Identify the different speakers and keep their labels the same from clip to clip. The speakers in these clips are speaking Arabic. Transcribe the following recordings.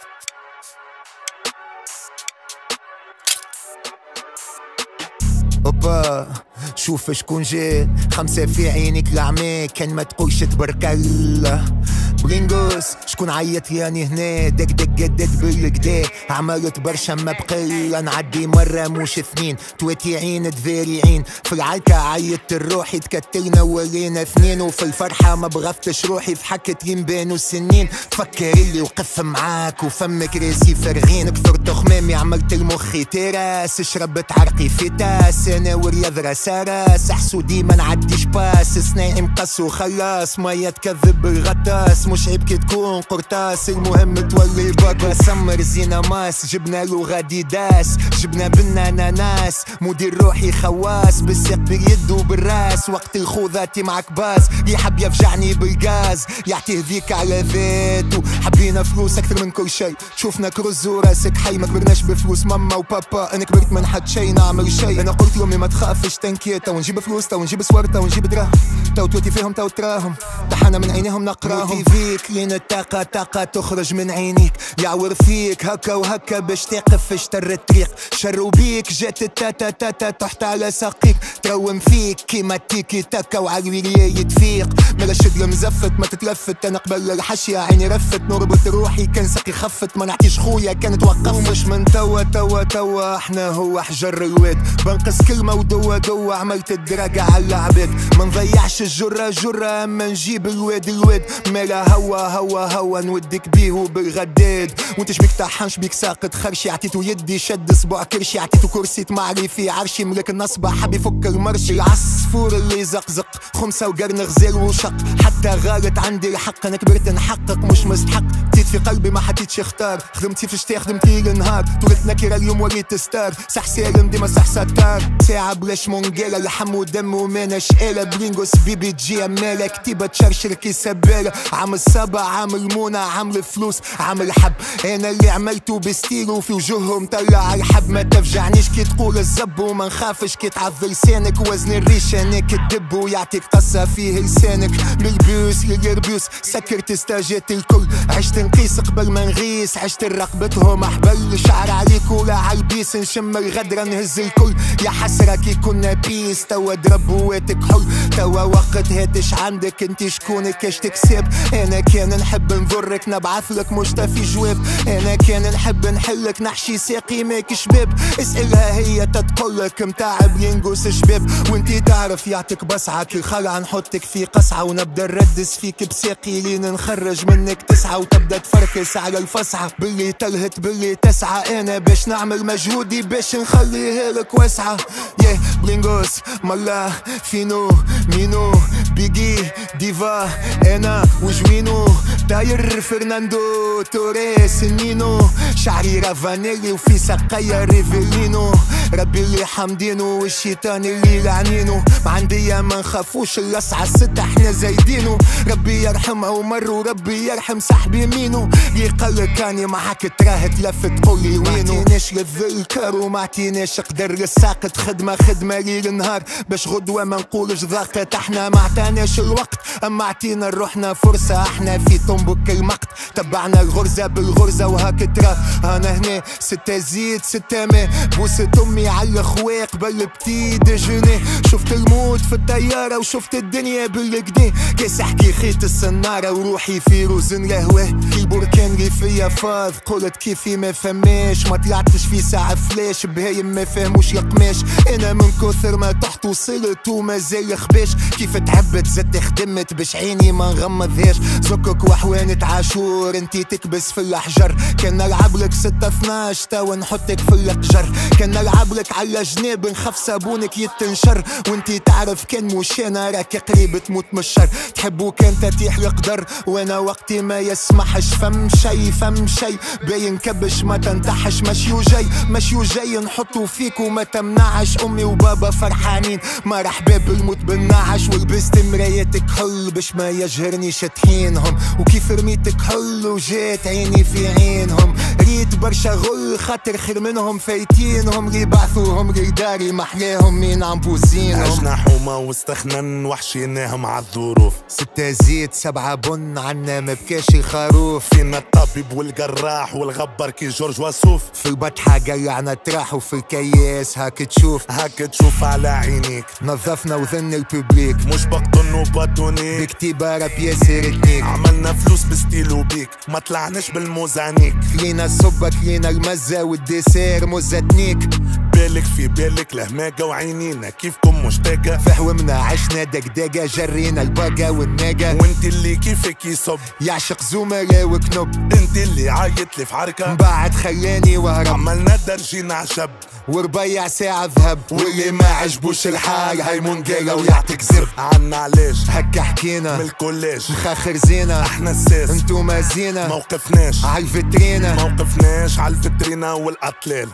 Speaker 1: اوبا شوف شكون جاي، 5 في عينك العمى كان ما تقولش تبارك الله. برينغوس شكون عيط ياني هنا، دك دك جدد بالكدا عملت برشا ما بقل. نعدي مرة مش اثنين، تواتي عين تفاري عين. في العركة عيطت الروحي تكتلنا ولينا اثنين، وفي الفرحة ما بغفتش روحي ضحكت ينبانو سنين. تفكر اللي وقف معاك وفمك راسي فرغين، كثرت خمامي عملت المخي تراس، شربت عرقي في تاس. انا والرياض راس راس، حسودي ما نعديش باس، صناعي مقص وخلاص. مية تكذب بالغطاس، مش عيب كي تكون قرطاس، المهم تولي باك. سمر زينة ماس، جبنا له غادي داس، جبنا بنا ناناس. مدير روحي خواس، بالساق باليد وبالراس. وقت الخوذاتي معك باز، يحب يفجعني بالغاز، يعطيه ذيك على ذاته. حبينا فلوس اكثر من كل شيء، شوفنا كرز وراسك حي. ما كبرناش بفلوس ماما وبابا، انا كبرت من حد شي نعمل شي. انا قلت لامي ما تخافش تنكيت، تو نجيب فلوس تو نجيب صور تو نجيب دراهم، تو توتي فيهم تو تراهم. طحنا من عينيهم نقراهم. فيك لين الطاقة طاقة تخرج من عينيك، يعور فيك هكا وهكا باش تقف في شطر الطريق. شروا بيك جات التاتا تاتا تحت على ساقيك، تروم فيك كيما تيكي تاكا وعالويليا يتفيق. مرشد المزفت ما تتلفت، انا قبل الحشية عيني رفت. نربط روحي كان ساقي خفت، ما نعطيش خويا كانت وقف. مش من توا توا توا احنا هو حجر الواد، بنقص كلمة ودوا دوا عملت الدراجة على العباد. ما نضيعش الجرة جرة، اما نجيب الواد الواد. مالا هوا نودك بيه بالغداد، وانت شبيك طحان شبيك ساقط خرشي. عطيتو يدي شد صبع كرشي، عطيتو كرسي تمعلي في عرشي. ملك النصبة حب يفك المرشي، العصفور اللي زقزق خمسة وقرن غزال وشق. حتى غالت عندي الحق، انا كبرت نحقق مش مستحق. بديت في قلبي ما حديتش اختار، خدمتي في الشتاء خدمتي النهار. تولدت نكرة اليوم وليت ستار، صح سالم ديما صح ستار. ساعة بلاش مونجيلا، لحم ودم ومانا شقالة. برينغوس بيبي تجي امالة، كتيبة تشرشر كي سبالة. عامل صبا عامل منى عامل فلوس عامل حب، انا اللي عملته بستيل وفي وجوههم طلع الحب. ما تفجعنيش كي تقول الزب، وما نخافش كي تعض لسانك. وزن الريش انا كدب ويعطيك قصة فيه لسانك. من البيوس للربيوس سكرت استاجات الكل، عشت نقيس قبل ما نغيس. عشت رقبتهم احبل، شعر عليك ولا عالبيس. نشم الغدرة نهز الكل، يا حسرة كي كنا بيس. توا درب واتك حل، توا وقت هاتش عندك انتي شكونك اش تكسب. انا كان نحب نضرك نبعثلك مش تفي جواب. انا كان نحب نحلك نحشي ساقي ماك شباب. اسألها هي تتقولك متاع برينغوس شباب. وانتي تعرف يعطيك بصعة كي الخلع نحطك في قصعة، ونبدا نردس فيك بساقي لين نخرج منك 9. وتبدا تفركس على الفصعة باللي تلهت باللي تسعى. انا باش نعمل مجهودي باش نخليها لك واسعة. ياه برينغوس ملا فينو مينو بيجي ديفا انا وجوينو. داير فرناندو توريس نينو، شعري رافانيلي وفي سقايا ريفيلينو. ربي اللي حامدينو والشيطان اللي لعنينو. ما عندي ما نخافوش اللسعة الستة احنا زايدينو. ربي يرحم عمر وربي يرحم صاحبي يمينو. يقلك كاني معاك تراه تلف تقولي وينو. معتيناش للذكر ومعتيناش قدر الساقط. خدمة ليل نهار باش غدوة ما نقولش ضاقت. احنا ما عطاناش الوقت، اما عطينا روحنا فرصة. احنا في طنبك المقت، تبعنا الغرزة بالغرزة. وهاك ترى انا هنا 6 زيد 6 ماء. بوسة امي على الخواق قبل بتي ديجوني. شفت الموت في الطيارة وشفت الدنيا بالكدا. كاس احكي خيط السنارة وروحي في روزن لهواه. كي البركان اللي فيا فاض، قلت كيفي ما فماش. ما طلعتش في ساعة فلاش، بهايم ما فهموش القماش. انا من كثر ما تحت وصلت ومازال خباش. كيف تعبت زدت خدمت باش عيني ما نغمضهاش. زكك وحوانة عاشور انتي تكبس في الاحجر. كان نلعب لك 6 12 توا نحطك في القجر. كان نلعب لك على جناب نخاف صابونك يتنشر. وانتي تعرف كان مش انا راك قريب تموت من الشر. تحبو كان تتيح القدر وانا وقتي ما يسمحش. فم شي باين كبش ما تنتحش. مشي وجاي نحطو فيك وما تمنعش. امي وبابا فرحانين مرحبا بالموت بالنعش. ولبست مرايتك حل باش ما يجهرنيش طحينهم. وكيف رميتك حل وجات عيني في عينهم. ريت برشا غل خاطر خير منهم فايتينهم. اللي بعثوهم لداري محلاهم مين عم بوزينهم.
Speaker 2: عشنا حومة واستخنن وحشيناها مع الظروف.
Speaker 1: 6 زيت 7 بن عنا مبكاش الخروف.
Speaker 2: فينا الطبيب والجراح والغبر كي جورج وسوف.
Speaker 1: في البطحة قلعنا تراح وفي الكياس هاك تشوف
Speaker 2: على عينيك.
Speaker 1: نظفنا وذن الببليك
Speaker 2: مش بقطن وبطونيك
Speaker 1: بكتيبة راب ياسر اتنيك.
Speaker 2: عملنا فلوس بستيلو بيك ما طلعناش بالموزانيك.
Speaker 1: كلينا الصبة كلينا المزة والديسير مزتنيك.
Speaker 2: بالك في بالك لهماجة وعينينا كيفكم مشتاقة.
Speaker 1: في حومنا عشنا دقدقة جرينا البقا والناقة.
Speaker 2: وانت اللي كيفك يصب
Speaker 1: يعشق زملاء وكنب.
Speaker 2: انت اللي عايت لي في حركة
Speaker 1: بعد خلاني وهرب.
Speaker 2: عملنا درجين عشب
Speaker 1: وربيع ساعة ذهب. واللي ما عجبوش الحال هاي منقلة ويعطيك زر.
Speaker 2: عنا علاش
Speaker 1: هكا حكينا
Speaker 2: من الكوليج
Speaker 1: مخاخر زينة.
Speaker 2: احنا الساس
Speaker 1: انتو ما زينة
Speaker 2: موقفناش
Speaker 1: عالفترينة.
Speaker 2: موقفناش عالفترينة والأطلال.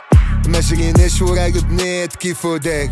Speaker 1: ما جريناش ورا البنات كيفو داك.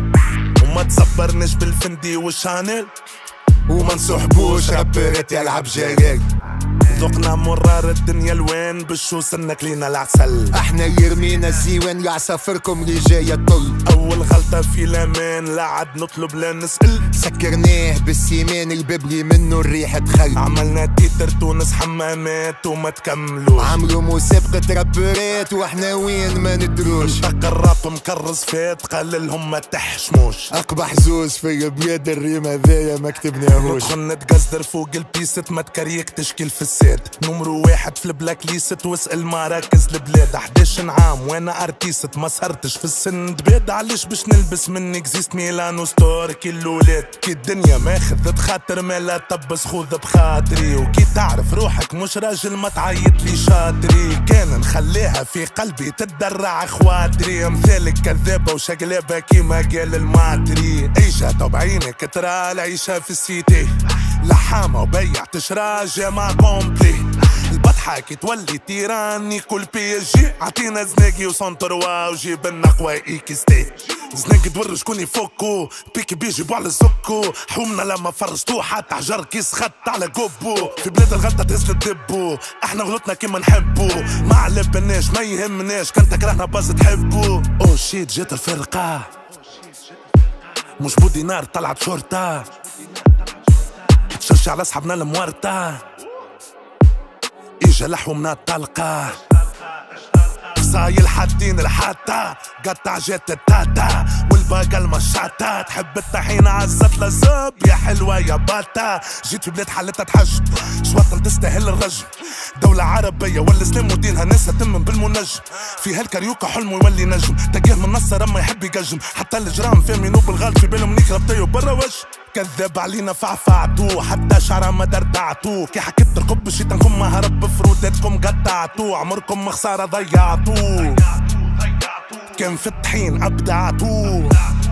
Speaker 2: وما تصبرناش بالفندي والشانيل.
Speaker 1: وما نسحبوش رابرات يلعب جريك.
Speaker 2: ذقنا مرار الدنيا الوين بالشوس ناكلينا العسل.
Speaker 1: احنا اللي رمينا الزيوان لعصافركم اللي جاية طل.
Speaker 2: اول غلطة في الامان لا عاد نطلب لا نسأل.
Speaker 1: سكرناه بالسيمان الباب لي منه الريح تخل.
Speaker 2: عملنا تيتر تونس حمامات وما تكملوش.
Speaker 1: عملوا مسابقة رابرات واحنا وين ما ندروش.
Speaker 2: انتقى الراب مكرز فات قال لهم ما تحشموش.
Speaker 1: اقبح زوز في البلاد الريم هذايا ما كتبناهوش.
Speaker 2: ندخل نتقصدر فوق البيست ما تكريك تشكيل في الساد. نمرو 1 في البلاك ليست واسأل مراكز البلاد. 11 عام وانا ارتيست ما سهرتش في السن دباد. علاش باش نلبس من اكزيست ميلانو ستور كي الاولاد. كي الدنيا ما خذت خاطر ما لا تبس خذ بخاطري. وكي تعرف روحك مش راجل ما تعيط لي شاطري. كان نخليها في قلبي تتدرع خواطري. مثالك كذابة وشقلابة كيما قال المعتري. عيشة بعينك ترى العيشة في السيتي. لحامة وبيع تشرى جامع كومبلي. البطحة كي تولي تيراني كل بي اس جي. عطينا زناقي وسنتروا وجيب النقوى ايكستي. زناقي توري شكون يفكو بيكي بيجيبو على الزكو. حومنا لما فرستو حتى حجر كيس خط على قبو. في بلاد الغلطة تهز تدبو. احنا غلطنا كيما نحبو. ما علبناش ما يهمناش كان تكرهنا باز تحبو. او شيت جات الفرقة مش بودي نار طلعت شرطة. تشرشي على اصحابنا المورطة. اجا لحومنا الطلقة. فصايل حاطين الحاتة قطع جات التاتا والباقة المشاطة. تحب الطحينة عزت لزب يا حلوة يا باتا. جيت في بلاد حالتها تحج شوطن تستاهل الرجم. دولة عربية والاسلام ودينها ناسها تمن بالمنجم. في هالكاريوكا حلمه يولي نجم. تلقاه من نصر اما يحب يقجم. حتى الجرام فاهمينو بالغلط في بالهم نيك ربطيو برا وجه. كذاب علينا فعفعتو حتى شعره ما دردعتو. كي حكيت ركب شيطانكم ما هرب بفروداتكم قطعتو. عمركم ما خسارة ضيعتو. كان في الطحين ابدعتو.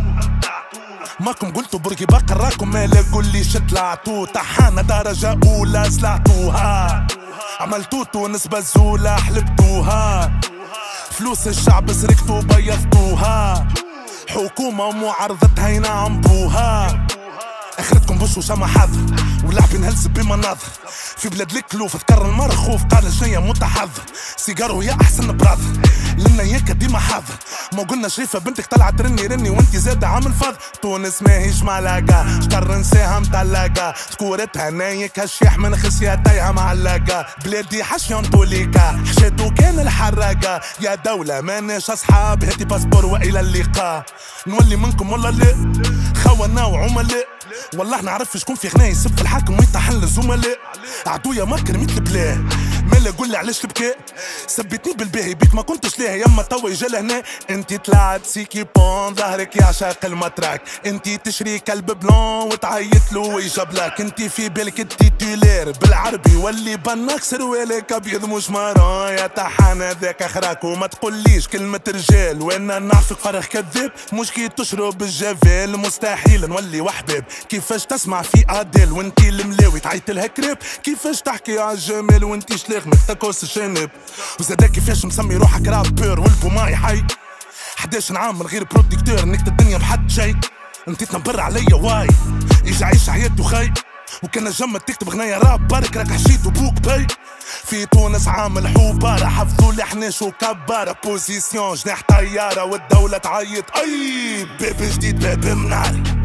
Speaker 2: ماكم قلتوا بركي باقي راكم ما لقوا لي طلعتو. طحانة درجة أولى سلعتوها. عملتو تونس بزولة حلبتوها. فلوس الشعب سرقتو بيضتوها. حكومة ومعارضتها ينعمبوها. اخرتكم بوش وشما حاضر ولعب نهلس بمناظر. في بلاد الكلوف تكرر المرة خوف قال شنيا متحضر. سيجارو يا احسن براذر لنا ياك ديما حاضر. ما قلنا شريفة بنتك طلعت رني وانتي زاد عامل فاض. تونس ماهيش معلقة شكر نساها مطلقة. سكورتها نايك هالشيح من خسياتيها معلقة. بلادي حشيون توليكا حشيتو كان الحراقة. يا دولة ماناش اصحاب هاتي باسبور والى اللقاء. نولي منكم ولا لا خوانا وعملاء. والله نعرف شكون في غناء يسب في الحاكم ويطحن الزملاء. عدويا مكر ميت البلاه مالا قول لي علاش البكاء. سبتني بالباهي بيك ما كنتش ليه يما توا يجا لهنا. انتي طلعت سيكي بون ظهرك يعشق المتراك. انتي تشري كلب بلون وتعيط له ويجاب لك. انتي في بالك التيتولير بالعربي واللي بناك سروالك ابيض مش مارون. يا طحان هذاك اخراك وما تقوليش كلمة رجال. وانا نعرفك فرخ كذاب مش كي تشرب الجفال. مستحيل نولي وحباب. كيفاش تسمع في اديل وانتي الملاوي تعيط لها كريب. كيفاش تحكي عالجمال وانتي شلاغ من تاكوس الشنب. وزادا كيفاش مسمي روحك رابور والبو ماي حي. 11 عام من غير بروديكتور نكت الدنيا بحد شي. انتي تنبر عليا واي يجي عيش حياته خي. وكان جمد تكتب غنايا راب بارك راك حشيت وبوك بي. في تونس عامل حوبارة حفظوا لي احنا شو كبارة. بوزيسيون جناح طيارة والدولة تعيط اي باب جديد باب منار.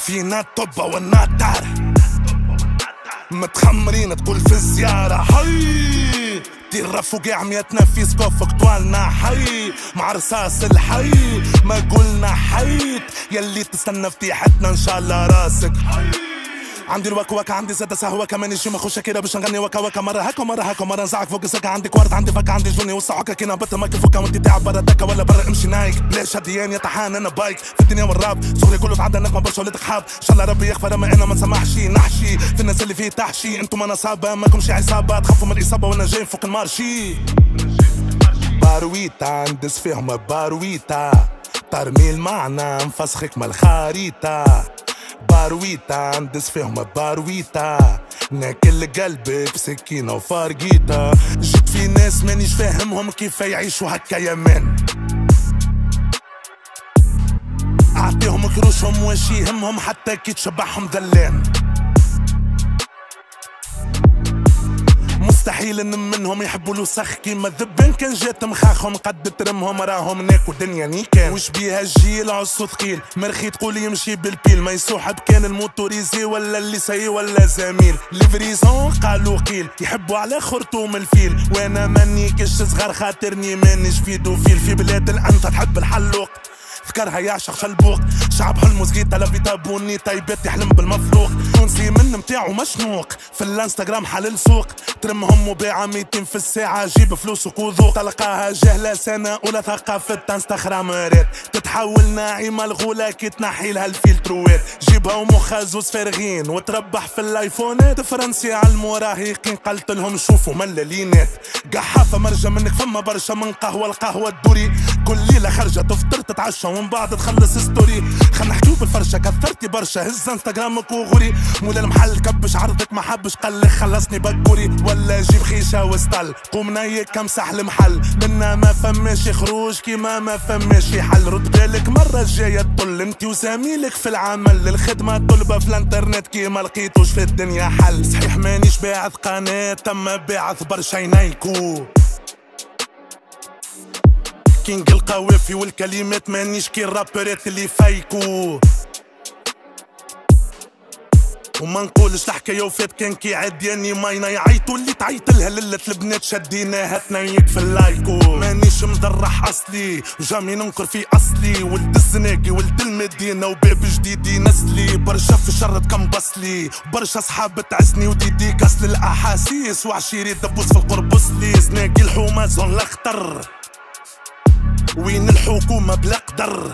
Speaker 2: فينا الطبة والناتر متخمرين تقول في الزيارة حي دير رفوقع ميتنا في سقوفك طوالنا حي مع رصاص الحي ما قلنا حيت يلي تستنى فتيحتنا ان شاء الله راسك عندي الوكا وكا عندي زاد سهوة كمان يجي مخوش كده باش نغني وكا وكا مرة هكا مرة هكا مرة نزعك فوق السكة عندي كوارت عندي فكا عندي جوني وصحوكا كي نهبط ما كيفوكا وانتي تعب برا دكا ولا برا امشي نايك ليش هديان يطحان انا بايك في الدنيا والراب صغري كله تعدى نقمة برشا ولاد حاب ان شاء الله ربي يغفر اما انا ما نسمحش نحشي في الناس اللي فيه تحشي انتم انا صعبة ماكمش عصابة تخافوا من الاصابة وانا جاي فوق المارشي بارويتا ندس فيهم بارويتا ترميل معنا نفسخك من الخريطة بارويتا ندس فيهم بارويتا ناكل قلبك بسكينة وفارقيتا جيت في ناس مانيش فاهمهم كيف يعيشوا هكا يا مان اعطيهم كروشهم واش يهمهم حتى كي تشبعهم دلان مستحيل ان منهم يحبوا الوسخ كيما الذبان كان جات مخاخهم قد ترمهم راهم ناكو دنيا نيكان وش بيها الجيل عصو ثقيل مرخي تقول يمشي بالبيل ما يسوحب كان الموتوريزي ولا اللي سي ولا زميل ليفريزون قالوا قيل يحبوا على خرطوم الفيل وانا ماني كش صغار خاطرني مانيش في دوفيل في بلاد الانت تحب الحلوق فكرها يعشق شلبوق شعب حلمو زغيطة لفيتا بوني طيبات يحلم بالمفلوق تونسي من متاعو مشنوق في الانستغرام حلل سوق ترمهم وباعة 200 في الساعة جيب فلوسك وذوق تلقاها جهلة سنة أولى ثقافة انستغرامرات تتحول ناعمة الغولة كي تنحي لها الفلتروات جيبها ومخها زوز فارغين وتربح في الايفونات فرنسي على المراهقين قلت لهم شوفوا ملالينات قحافة مرجة منك فما برشا من قهوة القهوة الدوري كل ليلة خرجة تفطر تتعشى ومن بعد تخلص ستوري خلنا نحكيو بالفرشة كثرتي برشا هز انستغرامك وغوري مولا المحل كبش عرضك ما حبش قال خلصني بكوري ولا جيب خيشة وسطل قوم نايك امسح المحل منا ما فماش خروج كيما ما فماش حل رد بالك مرة الجاية تطل انتي وزميلك في العمل الخدمة طلبة في الانترنت كيما لقيتوش في الدنيا حل صحيح مانيش باعث قناة تم باعث برشا ينايكو كينج القوافي والكلمات مانيش كي الرابرات اللي فايكو وما نقولش الحكايه وفات كان كي عدياني ماينا يعيطوا اللي تعيط لها ليلة البنات شديناها تنيك في اللايكو مانيش مدرح اصلي وجامي ننكر في اصلي ولد الزناقي ولد المدينه وباب جديد ينسلي برشا في الشر تكمبصلي برشا صحاب تعزني وديدي كسل الاحاسيس وعشيري دبوس في القربص لي زناقي الحومه زون الاخطر وين الحكومة بلا قدر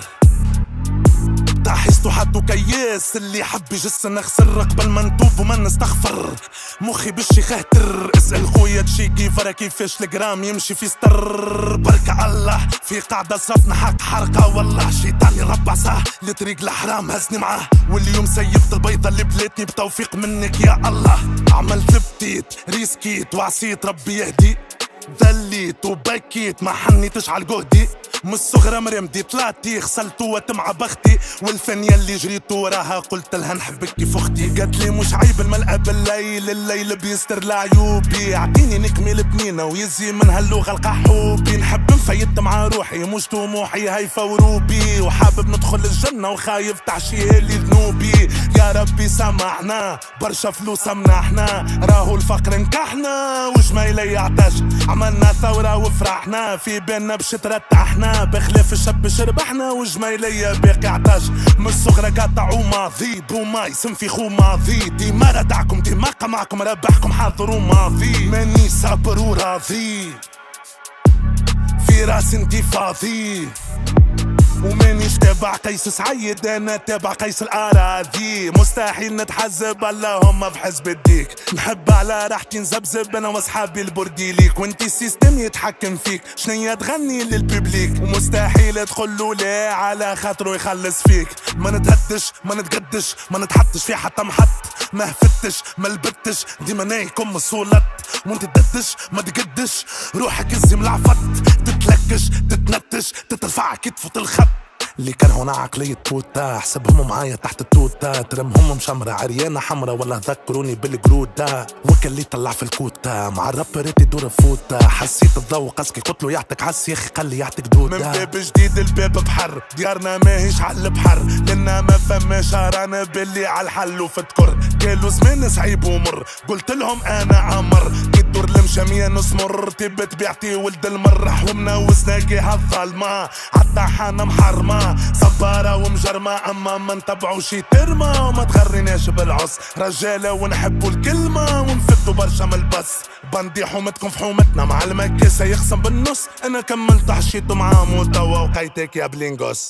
Speaker 2: تحسوا حدو كياس اللي حب يجسنا خسر قبل ما نتوب وما نستغفر مخي باش يخهتر اسأل خويا تشي كيف راه كيفاش الجرام يمشي في ستر بركة الله في قاعدة صفنا حق حرقة والله شيطاني ربع صح لطريق الحرام هزني معاه واليوم سيبت البيضة اللي بلاتني بتوفيق منك يا الله عملت بتيت ريسكيت وعصيت ربي يهدي ذليت وبكيت ما حنيتش على الجهدي من الصغرى مرمدي طلعتي غسلت وتمع بختي والفنية اللي جريت وراها قلت لها نحبك كيف اختي قالت لي مش عيب الملقى بالليل الليل بيستر لعيوبي اعطيني نكمل بنينه ويزي من هاللغه القحوبي نحب نفيت مع روحي مش طموحي هيفا وروبي وحابب ندخل الجنه وخايف تعشيه لي ذنوبي يا ربي سامحنا برشا فلوس منحنا راهو الفقر نكحنا وجميله يعطش عملنا ثوره وفرحنا في بالنا باش ترتحنا بخلاف الشب شربحنا وجميلية باقي عطاش من الصغرى قاطع وماضي بوما يسم في خو ماضي ديما ردعكم ديما قمعكم ربحكم حاضر وماضي ماني صابر وراضي في راس انتي فاضي ومانيش تابع قيس سعيد انا تابع قيس الاراضي مستحيل نتحزب اللهم بحزب الديك نحب على راحتي نزبزب انا واصحابي البرديليك وانتي السيستم يتحكم فيك شنيا تغني للببليك ومستحيل تقولوا لا على خاطرو يخلص فيك ما نتهدش ما نتقدش ما نتحطش في حتى محط ما هفتش ما لبتش ديما نايكم الصولت وانت تددش ما تقدش روحك الزم العفط تتلكش تتنتش تترفع كتفة الخط اللي كرهونا عقلية توتا حسبهم معايا تحت التوتا ترمهم مشمرة عريانة حمرا ولا ذكروني بالجرودة وكل اللي طلع في الكوتا توتا مع الرابرات يدور فوتا حسيت الضوء قاسكي قلت له يعطيك عس يا اخي خلي يعطيك دوتا من باب جديد الباب بحر ديارنا ماهيش على البحر لنا ما فماش رانا باللي على الحل وفتكر قالوا زمان صعيب ومر قلت لهم انا عمر كي تدور المشامية نسمر تبت بيعتي ولد المرح ومنوسنا كي هالظلمة عالطحانة محرمة صبارة ومجرمة اما ما نتبعو شي ترمى وما تغريناش بالعص رجالة ونحبو الكلمة ونفتو برشا من البس بندي حومتكم في حومتنا مع المكاسة يخصم بالنص انا كملت حشيتو مع موتا ووقيتك يا بلينغوس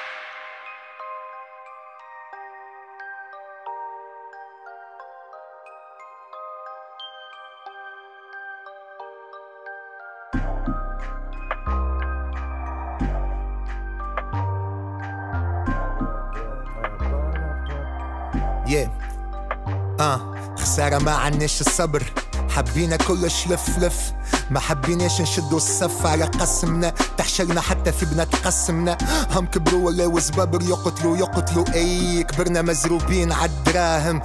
Speaker 1: خسارة ما عناش الصبر حبينا كلش لف لف ما حبيناش نشدو الصف على قسمنا تحشرنا حتى في بنات قسمنا هم كبروا ولا وزبابر يقتلوا اي كبرنا مزروبين عالدراهم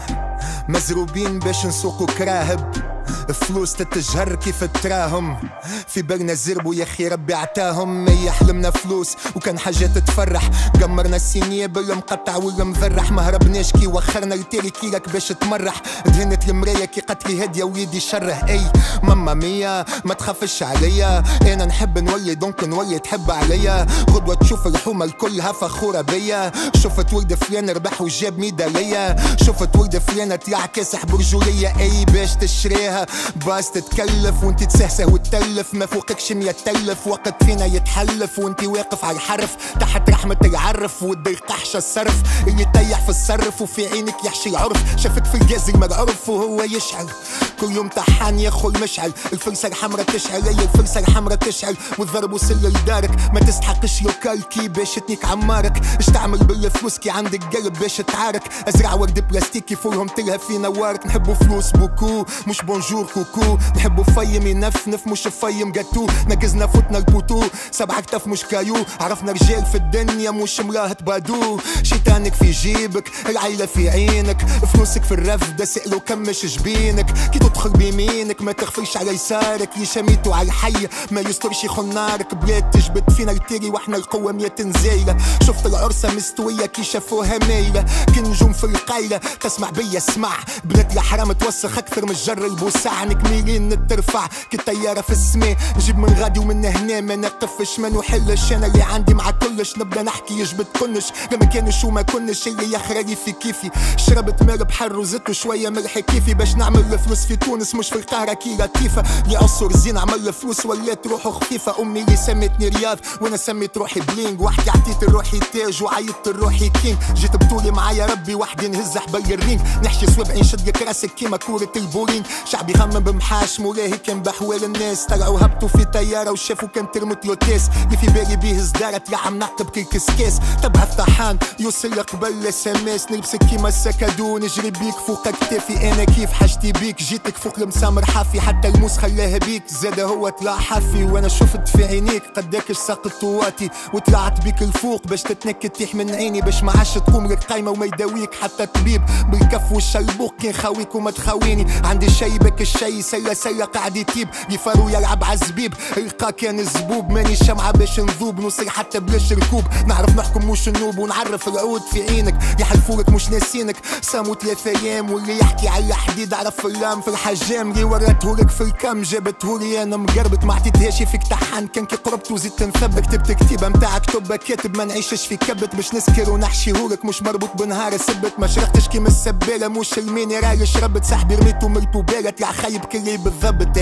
Speaker 1: مزروبين باش نسوقو كراهب فلوس تتجهر كيف التراهم في بالنا زربو يا اخي ربي عتاهم هي حلمنا فلوس وكان حاجات تفرح قمرنا السينيه بالمقطع ولا مذرح ما هربناش كي وخرنا التيري كيلك باش تمرح دهنت المرايه كي قتلي هديه وليدي شره اي ماما ميا ما تخافش عليا انا نحب نولي دونك نولي تحب عليا غدوه تشوف الحومه الكلها فخوره بيا شفت ولد فلان ربح وجاب ميداليه شفت ولد فلان طلع كاسح برجوليه اي باش تشريها باس تتكلف وانت تسهسه وتتلف ما فوقكش 100 تلف وقت فينا يتحلف وانت واقف على الحرف تحت رحمة العرف ودي قحشة الصرف اللي يطيح في الصرف وفي عينك يحشي العرف شافك في الجاز المرعرف وهو يشعل كل يوم طحان ياخو المشعل الفرصة الحمرا تشعل هي الفرصة الحمرا تشعل والضرب وصل لدارك ما تستحقش لوكال كي باش تنيك عمارك اش تعمل بالفلوس كي عندك قلب باش تعارك ازرع ورد بلاستيكي فولهم تلهى في نوارك نحبوا فلوس بوكو مش بونجور كوكو نحبوا فيم ينفنف مش فيم جاتو نقزنا فوتنا البوتو 7 كتاف مش كايو عرفنا رجال في الدنيا مش مراهط بادو شيطانك في جيبك العيلة في عينك فلوسك في الرفدة سألوا كمش جبينك كي تدخل بيمينك ما تغفلش على يسارك يشميتو على الحي ما يسترش يخون نارك بلاد تجبد فينا التيري واحنا القوة 100 زايلة شفت العرسة مستوية كي شافوها مايلة كي نجوم في القايلة تسمع بيا اسمع بنات الحرام توسخ اكثر من الجر البوسع ميلين نترفع كالطيارة في السماء نجيب من غادي ومن هنا ما نقفش ما نحلش انا اللي عندي مع كلش نبدا نحكي يجبد كلش لما كانش وما كنش اللي يخرجي في كيفي شربت مال بحر وزدت شوية ملح كيفي باش نعمل فلوس في تونس مش في القاهرة كي لطيفة اللي عصر زين عمل فلوس ولات روحه خفيفة امي اللي سمتني رياض وانا سميت روحي بلينج وحدي عطيت روحي تاج وعيطت روحي كينج جيت بطولي معايا ربي وحدي نهز حبل الرينج نحشي سوابعي نشد لك راسك كيما كورة البولينج شعبي غمم بمحاش مولاهي كان بحوال الناس طلعوا هبطوا في طياره وشافوا كان ترمت له تيس اللي في بالي بيه زدارت يا عم نعقب كل كسكاس تبعث طحان يوصل قبل سماس نلبسك كيما السكادو نجري بيك فوق كتافي انا كيف حاجتي بيك جيتك فوق المسامر حافي حتى الموس خلاها بيك زاد هو طلع حافي وانا شفت في عينيك قداكش ساقط طواتي وطلعت بيك الفوق باش تتنكد تيح من عيني باش ما عادش تقوم لك قايمه وما يداويك حتى طبيب بالكف والشلبوق كي نخاويك وما تخاويني عندي شيبك الشي سلا قاعد يتيب يفارو يلعب عالزبيب القا كان الزبوب ماني شمعة باش نذوب نوصل حتى بلاش ركوب نعرف نحكم مش النوب ونعرف العود في عينك يحلفولك مش ناسينك سامو 3 ايام واللي يحكي على الحديد عرف اللام في الحجام اللي وريتهولك في الكم جابتهولي انا مقربت ما عطيتهاش فيك تحن كان كي قربت وزدت نثبت كتبت كتيبة متاع كتب كاتب ما نعيشش في كبت باش نسكر ونحشيهولك مش مربوط بنهار سبت ما شرقتش كيما السبالة مش المينيرال شربت سحبي رميتو مرتو بالك يا خايب كلي بالضبط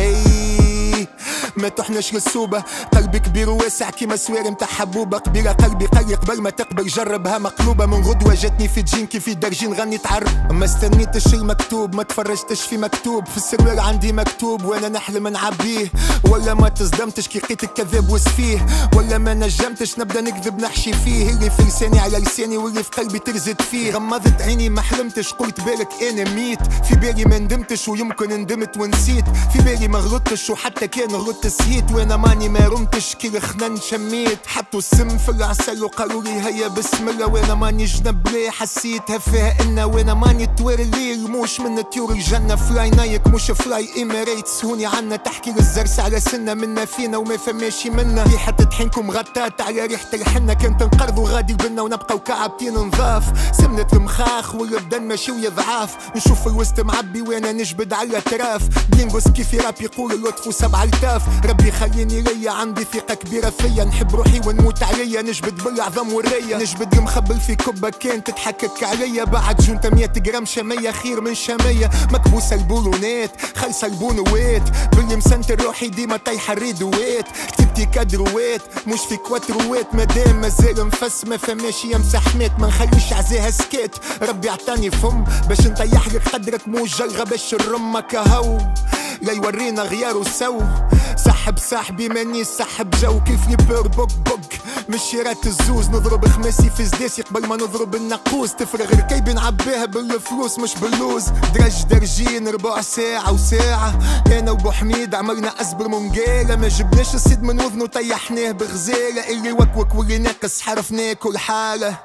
Speaker 1: ما تحناش للسوبة قلبي كبير وواسع كيما سواري متاع حبوبة قبيلة قلبي قلي قبل ما تقبل جربها مقلوبة من غدوة جاتني في جين كيف درجين غني تعرب ما استنيتش المكتوب ما تفرجتش في مكتوب في السروال عندي مكتوب وانا نحلم نعبيه ولا ما تصدمتش كي لقيتك كذاب وسفيه ولا ما نجمتش نبدا نكذب نحشي فيه اللي في لساني على لساني واللي في قلبي ترزت فيه غمضت عيني ما حلمتش قلت بالك انا ميت في بالي ما ندمتش ويمكن ندمت ونسيت في بالي ما غلطتش وحتى كان غلطت رحت سهيت وانا ماني ما رمتش كي الخنان شميت. حطوا السم في العسل وقالولي هيا بسم الله وانا ماني جنب ليه حسيتها فيها إنا وانا ماني طوير الليل موش من طيور الجنة. فلاي نايك مش فلاي إميريتس هوني عنا تحكي للزرس على سنة منا فينا وما فماشي منا. ريحة طحينكم غطات على ريحة الحنة كنت نقرضوا غادي بنا ونبقاو كعبتين نضاف. سمنة المخاخ والبدن ماشي ويضعاف نشوف الوسط معبي وانا نجبد على تراف. بلينغوس كيف راب يقول اللطف وسبع التاف. ربي خليني ليا عندي ثقة كبيرة فيا نحب روحي ونموت عليا. نجبد بالعظم والرية نجبد المخبل في كبة كان تتحكك عليا. بعد جونتا 100 جرام شمية خير من شمية. مكبوسة البولونات خلصة البونوات باللي مسنتر روحي ديما طايحة الريدوات. كتبتي كادروات مش في كواتروات مادام مازال مفس ما فماش يمسح مات ما نخليش عزاها سكات. ربي عطاني فم باش نطيح لك قدرك مو جلغة باش الرمك هو لا يورينا غيار وسو. سحب صاحبي ماني سحب جو كيف يبر بوك بوك مش شيرات الزوز. نضرب خماسي في زداسي قبل ما نضرب النقوس. تفرغ ركيبي نعبيها بالفلوس مش باللوز. درج درجين ربع ساعة وساعة انا وبو حميد عملنا ازبر منقالة. ما جبناش السيد من وذنه طيحناه بغزالة. اللي وكوك واللي ناقص حرفناه كل حالة.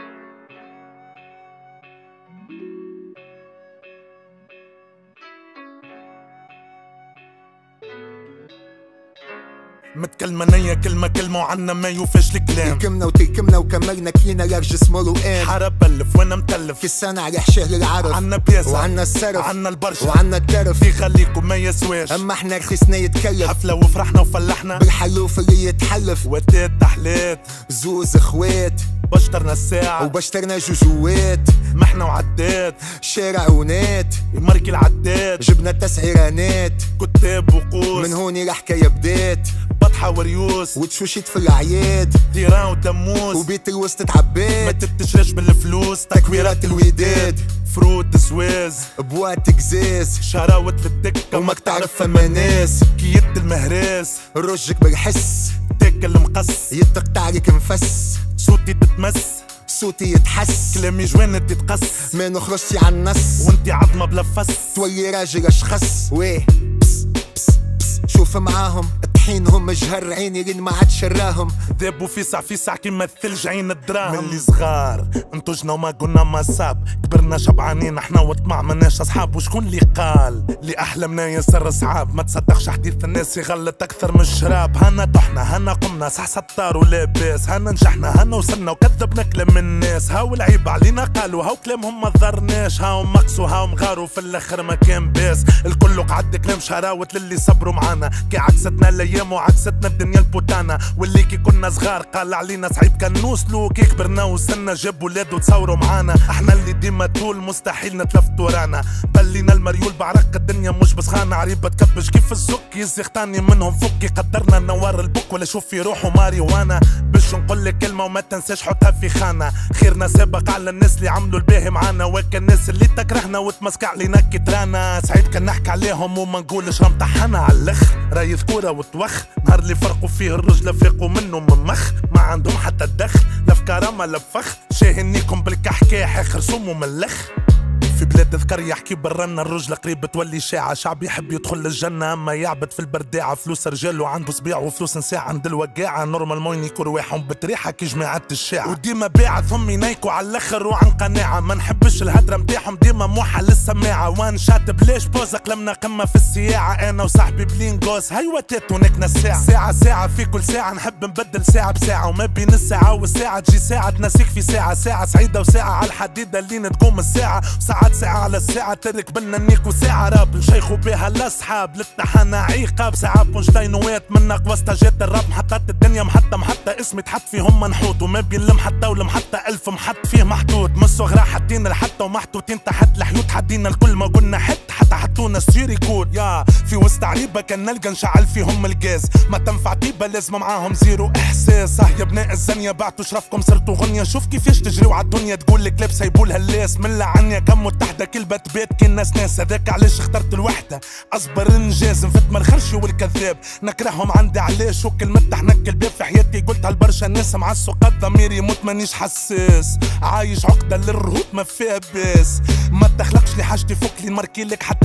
Speaker 2: متكلمة نية كلمة وعنا ما يوفاش الكلام.
Speaker 1: تلكمنا وتلكمنا وكملنا كلينا لارج سمول وان.
Speaker 2: حرب بلف وانا متلف
Speaker 1: كسانا على حشاه للعرف.
Speaker 2: عنا بياسة
Speaker 1: وعنا السرف
Speaker 2: وعنا البرشا
Speaker 1: وعنا الترف.
Speaker 2: في خليكم ما يسواش
Speaker 1: اما احنا رخيصنا يتكلف.
Speaker 2: حفلة وفرحنا وفلحنا
Speaker 1: بالحلوف اللي يتحلف.
Speaker 2: وتات تحلات
Speaker 1: زوز اخوات
Speaker 2: بشترنا الساعة
Speaker 1: وبشترنا جوجوات.
Speaker 2: محنا وعدات
Speaker 1: شارع ونات
Speaker 2: يمركي العداد.
Speaker 1: جبنا تسعيرانات
Speaker 2: كتاب وقوس
Speaker 1: من هوني الحكاية بدات.
Speaker 2: بطحة وريوس
Speaker 1: وتشوشيت في الأعياد
Speaker 2: تيران وتموس
Speaker 1: وبيت الوسط تعبات.
Speaker 2: ما تتشرش بالفلوس
Speaker 1: تكويرات الوداد
Speaker 2: فروت زواز
Speaker 1: بوات قزاز
Speaker 2: شراوة للدكة
Speaker 1: وماك تعرف فما ناس.
Speaker 2: كيد المهراس
Speaker 1: رجك بالحس
Speaker 2: تاكل مقص
Speaker 1: يتقطع عليك نفس.
Speaker 2: صوتي تتمس
Speaker 1: صوتي يتحس
Speaker 2: كلامي جوان تتقص
Speaker 1: ما نخرجش عالنص.
Speaker 2: وانتي عظمة بلا فس
Speaker 1: تولي راجل اشخص. ويه بس بس بس شوف معاهم طحينهم مجهر عيني لين ما عادش راهم.
Speaker 2: ذابوا في ساعة كيما الثلج عين الدراهم. من اللي صغار انتجنا وما قلنا ما صاب. كبرنا شبعانين احنا وطمع مناش اصحاب. وشكون اللي قال اللي احلامنا ياسر صعاب. ما تصدقش حديث الناس يغلط اكثر من الشراب. هنا طحنا هنا قمنا صح ستار ولاباس. هنا نجحنا هنا وصلنا وكذبنا كلام الناس. هاو العيب علينا قالوا هاو كلامهم ما ضرناش. هاو مقسوا هاو مغاروا في الاخر ما كان باس. الكل قعد كلام شراوت للي صبروا معانا. كي عكستنا الايام وعكستنا الدنيا البوتانا. واللي كي كنا صغار قال علينا صعيب كان نوصلوا. كي كبرنا وصلنا جاب ولاد وتصوروا معانا. احنا اللي ديما طول مستحيل نتلفتوا رانا. بلينا المريول بعرق الدنيا مش بسخانة. عريبة تكبش كيف الزك يزيختاني منهم فكي. قدرنا نوار البك ولا شوف في روحه ماري وانا. باش نقول لك كلمة وما تنساش حطها في خانة. خيرنا سابق على الناس اللي عملوا الباهي معانا. وكا الناس اللي تكرهنا وتمسك علينا كترانا. سعيد كان نحكي عليهم وما نقولش راه مطحنا على الاخر. راي ذكورة وتوخ نهار اللي فرقوا فيه الرجل فاقوا منه من مخ. ما عندهم حتى الدخ لا في كرامة لا بفخ. شاهنيكم بالكحكاح اخر سم وملخ. في بلاد ذكر يحكي برنا الرجل قريب تولي شاعة. شعب يحب يدخل للجنة اما يعبد في البرداعة. فلوس رجال وعنده صبيع وفلوس نساء عند الوقاعة. نورمال موين يكون رواحهم بتريحة كي جماعة الشاعة. وديما باعت هم ينيكوا على الاخر وعن قناعة. ما نحبش الهدرة متاعهم ديما موحة للسماعة. وان شات بلاش بوزة قلمنا قمة في السياعة. انا وصاحبي بلينغوس هاي وتات ونكنا الساعة. ساعة في كل ساعة نحب نبدل ساعة بساعة. وما بين الساعة والساعة تجي ساعة تنسيك في ساعة. ساعة سعيدة وساعة على الحديدة اللي تقوم الساعة. ساعة على الساعة ترك بنا نيكو ساعة راب نشيخوا بها الأصحاب. للتحانة عقاب ساعة بونشتاينوات من أقوى ستاجات الراب. محطات الدنيا محطة اسمي تحط فيهم منحوت. وما بين المحطة والمحطة 1000 محط فيه محطوط. من الصغرى حدينا الحطة ومحطوطين تحت الحيوت. حدينا الكل ما قلنا حتى حطونا ستيري كود. يا في وسط عريبة كان نلقى نشعل فيهم الجاز. ما تنفع طيبة لازم معاهم زيرو إحساس. يا بناء الزنية بعتوا شرفكم صرتوا غنية. شوف كيفاش تجريوا عالدنيا تقول لك لبسة يبولها اللاس. من لعنيا كم متحدة كل بيت كي الناس ناس. هذاك علاش اخترت الوحدة اصبر انجاز. نفت من الخرشي والكذاب نكرههم عندي علاش. وكلمة تحنك الباب في حياتي قلتها لبرشا ناس. مع السوقات ضميري يموت مانيش حساس. عايش عقدة للرهوت ما فيها باس. ما تخلقش لي حاجتي فوق لي نمركي لك حتى كي تاكل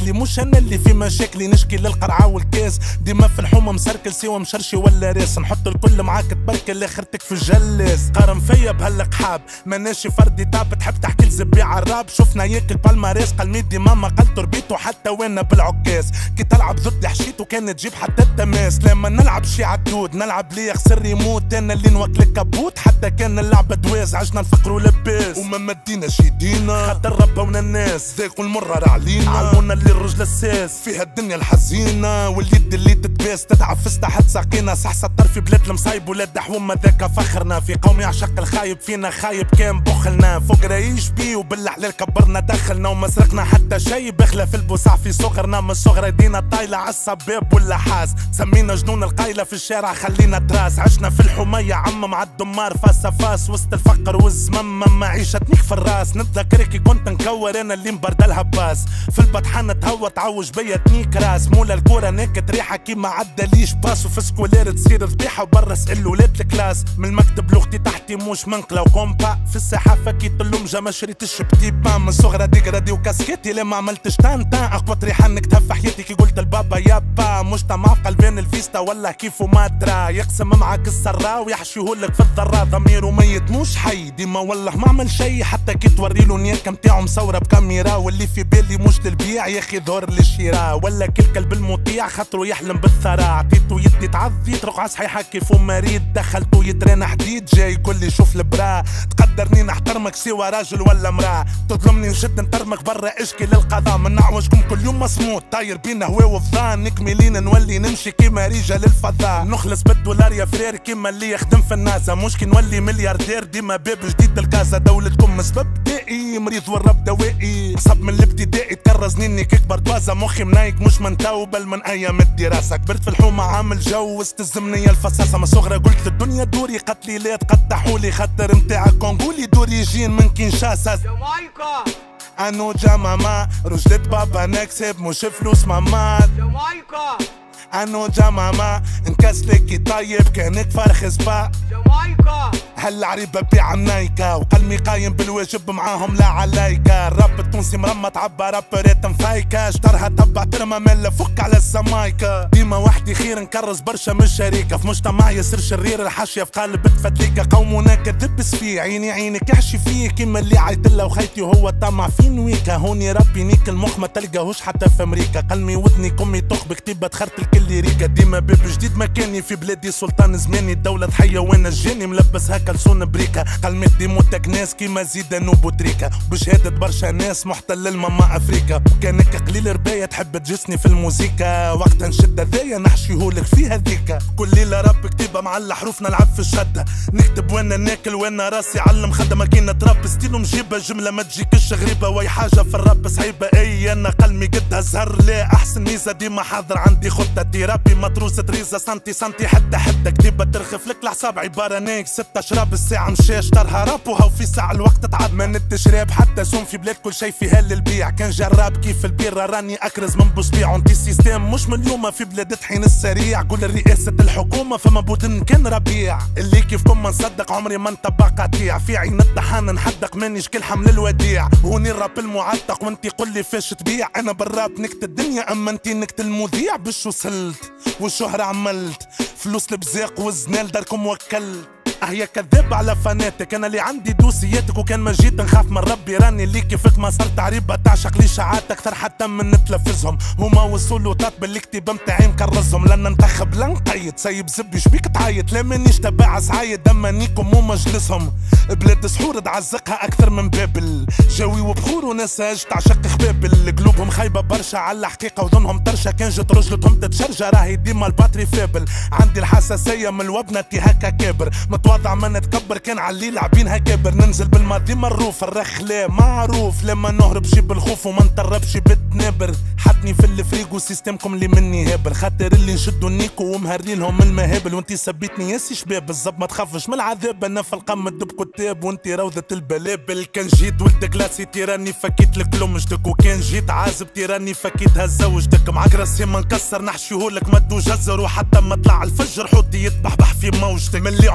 Speaker 2: مشاكلي، مش انا اللي في مشاكلي، نشكي للقرعه والكاس، ديما في الحومه مسركل سوا مشرشي ولا راس، نحط الكل معاك تبركل اخرتك في الجلاس، قارن فيا بهالقحاب ماناش فردي تاب، تحب تحكي لزبي عالراب، شفنا ياكل بالماريس قلميدي ماما قال تربيته حتى وانا بالعكاز، كي تلعب ضدي حشيته كانت تجيب حتى التماس، لما نلعب شي عدود نلعب لي يخسر يموت، انا اللي نوكلك كبوت حتى كان اللعبه دواز، عشنا الفقر ولباس وما مديناش يدينا، خاطر ربونا الناس ذاقوا المرة علينا، علمونا اللي الرجل الساس فيها الدنيا الحزينه، واليد اللي تتباس تتعفس تحت ساقينا، صحصة طرفي بلاد المصايب ولاد حومه ذاك فخرنا، في قوم يعشق الخايب فينا خايب كان بخلنا، فوق رايش بيه وبالحلال كبرنا دخلنا، وما سرقنا حتى شي بخلاف البوسع في صغرنا، من الصغر دينا طايله عالسباب ولا حاس، سمينا جنون القايله في الشارع خلينا تراس، عشنا في الحميه عم مع الدمار فاس فاس، وسط الفقر والزمم معيشة تنيك في الراس، نتذكر كي كنت نكور انا اللي مبرد الهباس، في البطحانه تهوى تعوج بيا تنيك راس، مولا الكوره ناكت ريحه كي ما عداليش باس، وفي سكولير تصير ذبيحه وبرا اسال ولاد الكلاس، من المكتب لوختي تحتي مش منقله وكومبا، في الساحه فكيت اللمجه ما شريتش بتيبا، من صغرى ديكرادي وكاسكيتي لما عملتش تان اقوى ريحه نكتب في حياتي كي قلت البابا يابا، مجتمع في قلبين الفيستا ولا كيف ما درا، يقسم معاك السرا ويحشيهولك في الضرا، ضميره ميت مش حي ديما والله ما عمل شي، حتى كي توريلو النياكه متاعو مصوره بكاميرا، واللي في بالي مش للبيع يا اخي ظهر للشراء، ولا كل كلب المطيع خاطرو يحلم بالثراء، عطيتو يدي تعضي ترقع صحيحه كيف مريض، دخلتو يترينا حديد جاي يقول لي شوف البرا، تقدرني نحترمك سوا راجل ولا مراه، تظلمني نشد نترمك برا اشكي للقضاء، من نعوجكم كل يوم مصمود طاير بينا هوا وفضان، نكملين نولي نمشي كيما رجال الفضاء، نخلص بالدولار يا فرير كيما اللي يخدم في النازا، مش كي نولي ملياردير ديما باب جديد الكازا، دولتكم سبب دائي مريض والرب دوائي، صب من الابتدائي تكرزني اني كبر بازا، مخي منايق مش من تو بل من ايام الدراسه، كبرت في الحومه عامل جو واستلزمني الفصاصه، من صغرى قلت للدنيا دوري قتلي لا تقطحولي، خاطر متاعك كونغولي دوري جين من كينشاسا جامايكا، انو جاماما رجلة بابا نكسب مش فلوس ماما جامايكا، انو جاماما نكسلكي طيب كانك فرخ سبا جامايكا، هالعريبه بيع نايكا، وقلبي قايم بالواجب معاهم لا عليكا، الراب التونسي مرمى تعبى رابرات مفايكا، اشترها تبع ترمى ملا فك على السمايكا، ديما وحدي خير نكرز برشا من الشريكه، في مجتمع ياسر شرير الحاشيه في قالب تفتليكا، قومنا كذبس فيه عيني عينك يحشي فيه، كيما اللي عيطله وخيتي وهو طمع في نويكا، هوني ربي نيك المخ ما تلقاهوش حتى في امريكا، قلمي ودني كمي طخ بكتيبه تخرت الكل ريكا، ديما باب جديد مكاني في بلادي سلطان زماني، الدوله ضحيه وانا الجاني ملبس هكا لسون بريكا، قلمت ديموتك ناس كيما زيدان وبوتريكا، بشهادة برشا ناس محتل الماما افريكا، وكانك قليل رباية تحب تجسني في الموسيقى، وقتا نشد هذايا نحشيهولك في هذيكا، كل ليلة رب كتيبة مع الحروف نلعب في الشدة، نكتب وانا ناكل وانا راسي علم خدمة كي نترب، ستيلو مجيبة جملة ما تجيكش غريبة، وي حاجة في الرب صعيبة، اي انا قلمي قدها زهر، لا احسن ميزة ديما حاضر عندي خطتي، ربي متروسة ريزة سنتي سنتي حتى حتى كتيبة ترخف لك الحساب عبارة نيك 6 شراب الساعة مشاش طرها راب، وهو في ساعة الوقت تعب ما ندش راب، حتى سوم في بلاد كل شي فيها للبيع، كان جراب كيف البيرة راني اكرز من بوسبيع، انتي سيستيم مش من اليوم في بلاد طحين السريع، قول الرئاسة الحكومة فما بودن كان ربيع، اللي كيفكم ما نصدق عمري ما نطبق قطيع، في عين الطحان نحدق مانيش كل حمل الوديع، هوني الراب المعتق وانتي قول لي فاش تبيع، انا بالراب نكت الدنيا اما انتي نكت المذيع، باش وصلت والشهرة عملت فلوس البزاق والزنال داركم وكلت، هي كذاب على فناتك، انا اللي عندي دوسياتك، وكان ما جيت نخاف من ربي راني اللي كيفك ما صرت عريبه تعشق لي شعات اكثر حتى من نتلفزهم، هما وصلوا طاط الكتيبه متاعي مكرزهم، لان ننتخب لا نقيد سايب زبي شبيك تعيط، لا مانيش تبع سعايد دمانيكم ومجلسهم، بلاد سحور تعزقها اكثر من بابل، جوي وبخور وناس تعشق خبابل، قلوبهم خايبه برشا على الحقيقه وظنهم طرشه، كان جت رجلتهم تتشرجه راهي ديما الباتري فابل، عندي الحساسيه من الوبنتي هكا كابر، وضع ما نتكبر كان علي لاعبينها كبر، ننزل بالماضي مروف الرخ لا معروف، لما نهرب شي بالخوف وما نطربش بالتنابر، حطني في الفريق وسيستمكم اللي مني هابل، خاطر اللي نشدوا نيكو ومهري لهم المهابل، وانتي سبيتني ياسي شباب بالزب ما تخافش من العذاب، انا في القمة دب كتاب وانتي روضة البلابل، كان جيت ولد كلاسي تيراني فكيت لك لمجتك، وكان جيت عازب تيراني فكيتها زوجتك، معاك راسي ما نكسر نحشيهولك مد وجزر، وحتى ما طلع الفجر حوتي يتبحبح في موجتك، من اللي عمري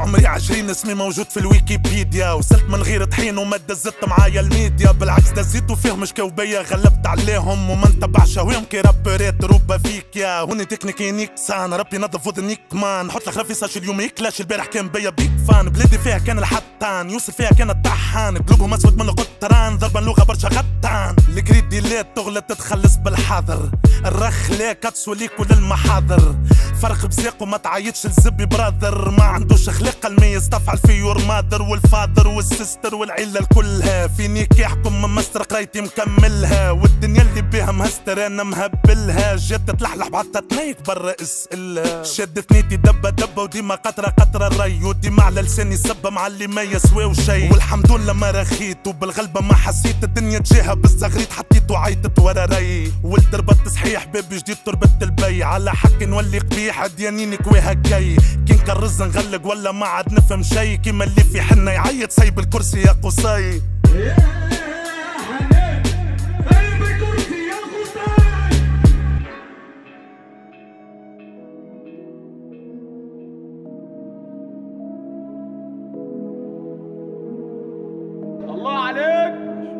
Speaker 2: 20 اسمي موجود في الويكيبيديا، وصلت من غير طحين وما دزت معايا الميديا، بالعكس دزيت وفيهم شكوبية غلبت عليهم وما نتبع شهويهم كي رابريت روبا فيك يا هوني تكنيكي نيكسان ربي نظف وذنيك مان حط لك رفيساش اليوم يكلاش البارح كان بيا بيك فان بلادي فيها كان الحطان يوسف فيها كان الطحان قلوبهم اسود من القطران ضربا لغة برشا غطان الكريديلات تغلط تتخلص بالحذر الرخ ليك تسوليك كل المحاضر فرق بزاق وما تعيطش الزبي برادر ما عندوش خلق المية يستفعل في يور مادر والفادر والسيستر والعيلة الكلها فينيك يحكم من مستر قرايتي مكملها والدنيا اللي بيها مهستر انا مهبلها جات تلحلح بعدها تنيك برا اسئلها شدت نيتي دبة دبة وديما قطرة قطرة الري وديما على لساني سبة مع اللي ما يسواو شي والحمد لله ما رخيت وبالغلبة ما حسيت الدنيا تجيها بالزغريت حطيت وعيطت ورا ري ولد ربط صحيح باب جديد تربت البي على حق نولي قبيح ديانيني كويها كي كي نكرز نغلق ولا ما عاد نفهم شي كيما اللي في حنا يعيط سايب الكرسي يا قصي
Speaker 3: الله عليك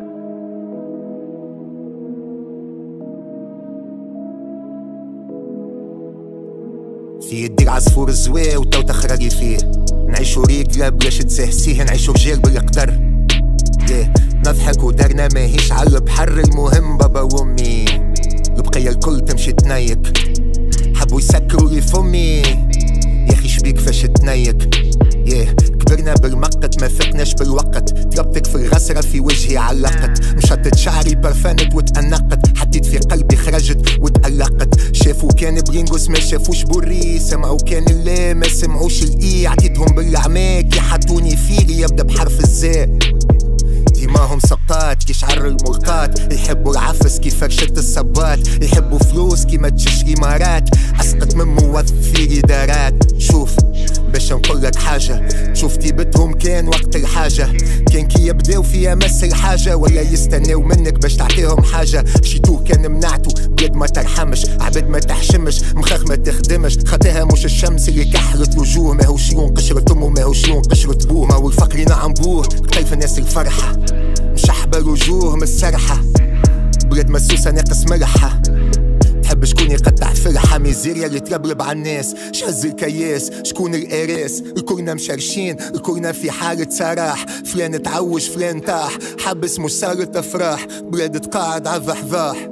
Speaker 1: في يدي عصفور الزواي وتو تخرجي فيه نعيشو رجلة بلاش تسهسيه نعيشو رجال بالقدر نضحك ودارنا ماهيش على البحر المهم بابا وامي البقية الكل تمشي تنيك حبوا يسكروا لي فمي يا اخي شبيك فاش تنيك كبرنا بالمقت ما فقناش بالوقت تربتك في الغسرة في وجهي علقت مشطت شعري برفانت وتأنقت حطيت في قلبي خرجت وتألقت شافوا كان برينغوس ما شافوش بوري سمعوا كان لا ما سمعوش الاي عطيتهم بالعماك يحطوني فيلي يبدا بحرف الزاء ديماهم سقطات كي شعر الملقات يحبوا العفس كي فرشة الصبات يحبوا فلوس كي ما تشري مرات اسقط من موظف في ادارات شوف باش نقولك حاجة تشوف تيبتهم كان وقت الحاجة كان كي يبداو فيها مس الحاجة ولا يستناو منك باش تعطيهم حاجة شيتوه كان منعتو بلاد ما ترحمش عباد ما تحشمش مخاخ ما تخدمش خاطيها مش الشمس اللي كحلت وجوه ماهوش لون قشرة امه ماهوش لون قشرة بوه ماهو الفقر نعم بوه كيف الناس الفرحة مش احبر وجوه مسرحة بلاد مسوسة ناقص ملحة تحب شكون يقطع فرحة ميزيريا اللي تربرب على الناس شهز الكياس شكون القراس الكلنا مشرشين الكلنا في حالة سراح فلان تعوج فلان طاح حبس مش صارت افراح بلاد تقاعد عالضحضاح